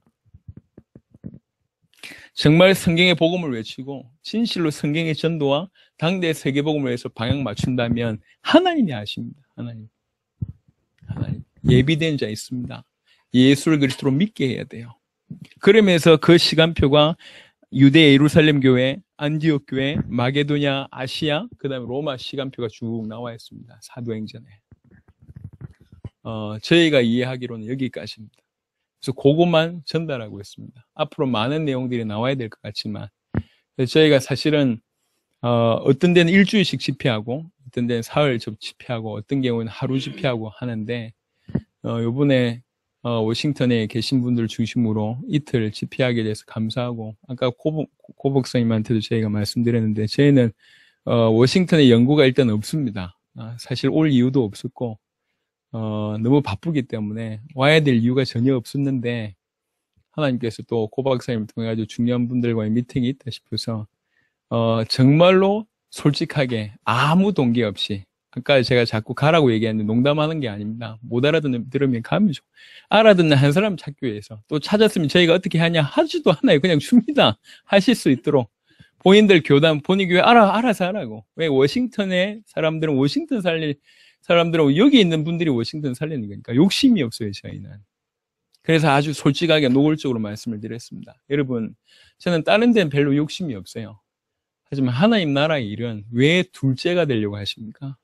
정말 성경의 복음을 외치고 진실로 성경의 전도와 당대의 세계복음을 위해서 방향 맞춘다면 하나님이 아십니다. 하나님. 하나님. 예비된 자 있습니다. 예수를 그리스도로 믿게 해야 돼요. 그러면서 그 시간표가 유대 예루살렘 교회, 안디옥 교회, 마게도냐, 아시아, 그 다음에 로마 시간표가 쭉 나와 있습니다. 사도행전에. 어, 저희가 이해하기로는 여기까지입니다. 그래서 그것만 전달하고 있습니다. 앞으로 많은 내용들이 나와야 될 것 같지만 저희가 사실은 어, 어떤 데는 일주일씩 집회하고 어떤 데는 사흘 집회하고 어떤 경우는 하루 집회하고 하는데 어, 이번에 어, 워싱턴에 계신 분들 중심으로 이틀 집회하게 돼서 감사하고 아까 고, 고 목사님한테도 저희가 말씀드렸는데 저희는 어, 워싱턴에 연구가 일단 없습니다. 아, 사실 올 이유도 없었고 어, 너무 바쁘기 때문에 와야 될 이유가 전혀 없었는데 하나님께서 또 고 박사님을 통해 가지고 중요한 분들과의 미팅이 있다 싶어서 어, 정말로 솔직하게 아무 동기 없이 아까 제가 자꾸 가라고 얘기했는데 농담하는 게 아닙니다. 못 알아듣는 들으면 가면 좀 알아듣는 한 사람 찾기 위해서 또 찾았으면 저희가 어떻게 하냐 하지도 않아요. 그냥 줍니다. 하실 수 있도록 본인들 교단 본인 교회 알아 알아서 하라고. 왜 워싱턴에 사람들은 워싱턴 살릴 사람들은 여기 있는 분들이 워싱턴 살리는 거니까 욕심이 없어요, 저희는. 그래서 아주 솔직하게 노골적으로 말씀을 드렸습니다. 여러분, 저는 다른 데는 별로 욕심이 없어요. 하지만 하나님 나라의 일은 왜 둘째가 되려고 하십니까?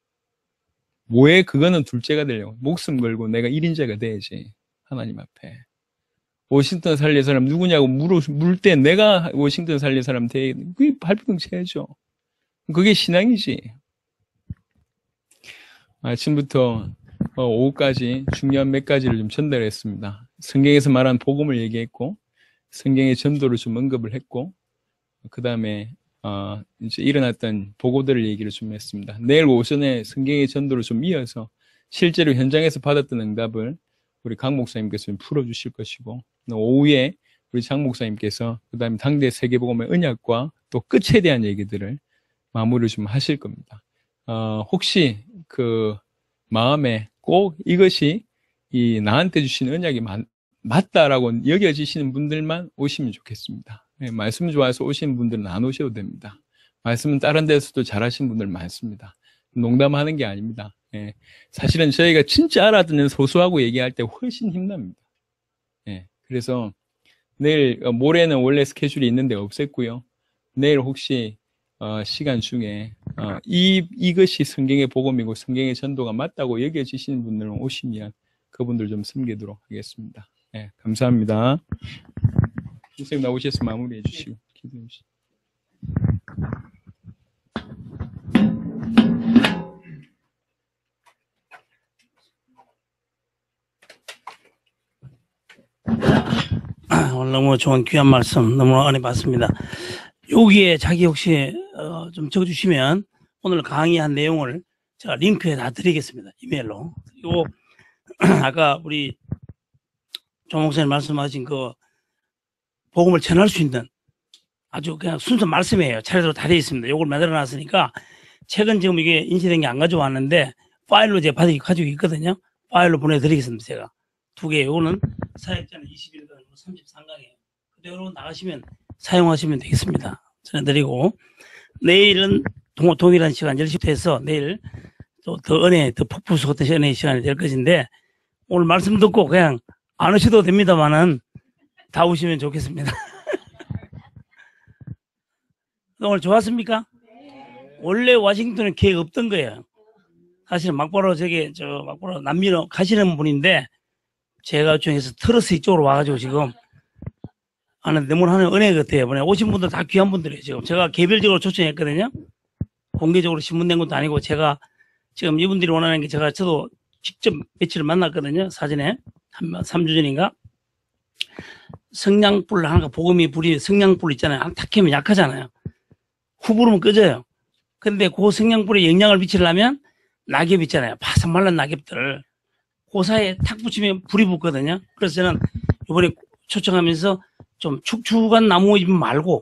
왜 그거는 둘째가 되려고? 목숨 걸고 내가 일인자가 돼야지. 하나님 앞에. 워싱턴 살릴 사람 누구냐고 물 때 내가 워싱턴 살릴 사람 돼. 그게 발버둥 쳐야죠. 그게 신앙이지. 아침부터 오후까지 중요한 몇 가지를 좀 전달했습니다. 성경에서 말한 복음을 얘기했고, 성경의 전도를 좀 언급을 했고, 그 다음에 어, 이제 일어났던 보고들을 얘기를 좀 했습니다. 내일 오전에 성경의 전도를 좀 이어서 실제로 현장에서 받았던 응답을 우리 강 목사님께서 좀 풀어주실 것이고, 오후에 우리 장 목사님께서 그 다음에 당대 세계복음의 언약과 또 끝에 대한 얘기들을 마무리를 좀 하실 겁니다. 어, 혹시 그 마음에 꼭 이것이 이 나한테 주신 언약이 맞, 맞다라고 여겨지시는 분들만 오시면 좋겠습니다. 네, 말씀 좋아서 오시는 분들은 안 오셔도 됩니다. 말씀은 다른 데서도 잘하시는 분들 많습니다. 농담하는 게 아닙니다. 네, 사실은 저희가 진짜 알아듣는 소수하고 얘기할 때 훨씬 힘납니다. 네, 그래서 내일 모레는 원래 스케줄이 있는데 없앴고요. 내일 혹시 어, 시간 중에 어, 이, 이것이 성경의 복음이고 성경의 전도가 맞다고 여겨지시는 분들은 오시면 그분들 좀 섬기도록 하겠습니다. 네, 감사합니다. 선생님 나오셔서 마무리해 주시고 기도해 주시고. 오늘 너무 좋은 귀한 말씀 너무 은혜 받습니다. 여기에 자기 혹시 어, 좀 적어주시면 오늘 강의한 내용을 제가 링크에 다 드리겠습니다. 이메일로. 그리고 아까 우리 조 목사님 말씀하신 그 복음을 전할 수 있는 아주 그냥 순수 말씀이에요. 차례대로 다 되어 있습니다. 요걸 만들어 놨으니까 책은 지금 이게 인쇄된 게 안 가져왔는데 파일로 제가 받아 가지고 있거든요. 파일로 보내드리겠습니다. 제가 두 개. 요거는 사역자는 이십일 강, 삼십삼 강이에요. 그대로 나가시면 사용하시면 되겠습니다. 전해드리고 내일은 동, 동일한 시간 열 시부터 해서 내일 또 더 은혜, 더 폭풍수 같은 은혜의 시간이 될 것인데 오늘 말씀 듣고 그냥 안 오셔도 됩니다만은 다 오시면 좋겠습니다. 오늘 좋았습니까? 원래 워싱턴은 계획 없던 거예요. 사실 막바로 저기 저 막바로 남미로 가시는 분인데 제가 요청해서 트러스 이쪽으로 와가지고 지금 하는 너무 하는 은혜 같아요. 이번에 오신 분들 다 귀한 분들이에요. 지금 제가 개별적으로 초청했거든요. 공개적으로 신문낸 것도 아니고 제가 지금 이분들이 원하는 게 제가 저도 직접 며칠을 만났거든요. 사전에 한 삼 주 전인가. 성냥불 하나가 복음이 불이 성냥불 있잖아요. 한 탁 켜면 약하잖아요. 후 부르면 꺼져요. 근데 그 성냥불에 영향을 비치려면 낙엽 있잖아요. 바삭 말른 낙엽들. 그 사이에 탁 붙이면 불이 붙거든요. 그래서 저는 이번에 초청하면서 좀 축축한 나무 잎 말고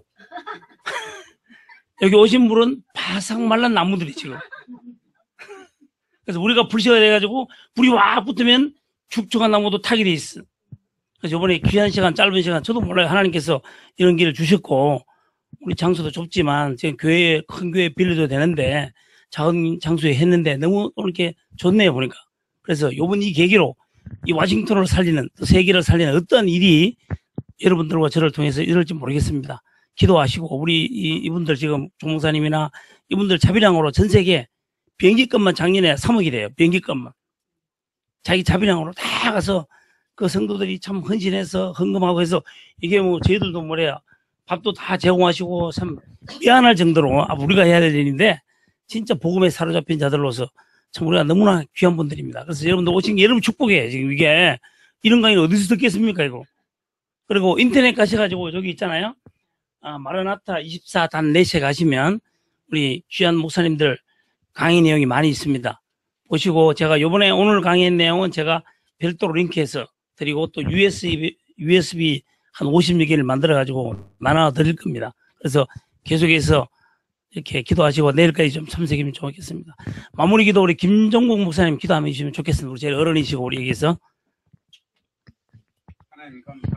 여기 오신 분은 바삭 말른 나무들이 지금. 그래서 우리가 불씨가 돼가지고 불이 확 붙으면 축축한 나무도 타게 돼 있어. 그래서 이번에 귀한 시간, 짧은 시간, 저도 몰라요. 하나님께서 이런 길을 주셨고, 우리 장소도 좁지만, 지금 교회, 큰 교회 빌려도 되는데, 작은 장소에 했는데, 너무 이렇게 좋네요, 보니까. 그래서 요번 이 계기로, 이 워싱턴을 살리는, 또 세계를 살리는 어떤 일이 여러분들과 저를 통해서 이럴지 모르겠습니다. 기도하시고, 우리 이, 이분들 지금 종목사님이나 이분들 자비량으로 전 세계 비행기값만 작년에 삼억이래요, 비행기값만. 자기 자비량으로 다 가서 그 성도들이 참 헌신해서 헌금하고 해서 이게 뭐 저희들도 뭐래요. 밥도 다 제공하시고 참 미안할 정도로 아, 우리가 해야 될 일인데 진짜 복음에 사로잡힌 자들로서 참 우리가 너무나 귀한 분들입니다. 그래서 여러분들 오신 게 여러분 축복이에요. 지금 이게 이런 강의 어디서 듣겠습니까 이거. 그리고 인터넷 가셔가지고 저기 있잖아요. 아, 마라나타 이십사 단 넷에 가시면 우리 귀한 목사님들 강의 내용이 많이 있습니다. 보시고 제가 요번에 오늘 강의 내용은 제가 별도로 링크해서 드리고 또 유에스비, 유에스비 한 오십여 개를 만들어가지고 나눠 드릴 겁니다. 그래서 계속해서 이렇게 기도하시고 내일까지 좀 참석이면 좋겠습니다. 마무리 기도 우리 김종국 목사님 기도 한번 해주시면 좋겠습니다. 우리 제일 어른이시고 우리 여기서. 하나님 감사합니다.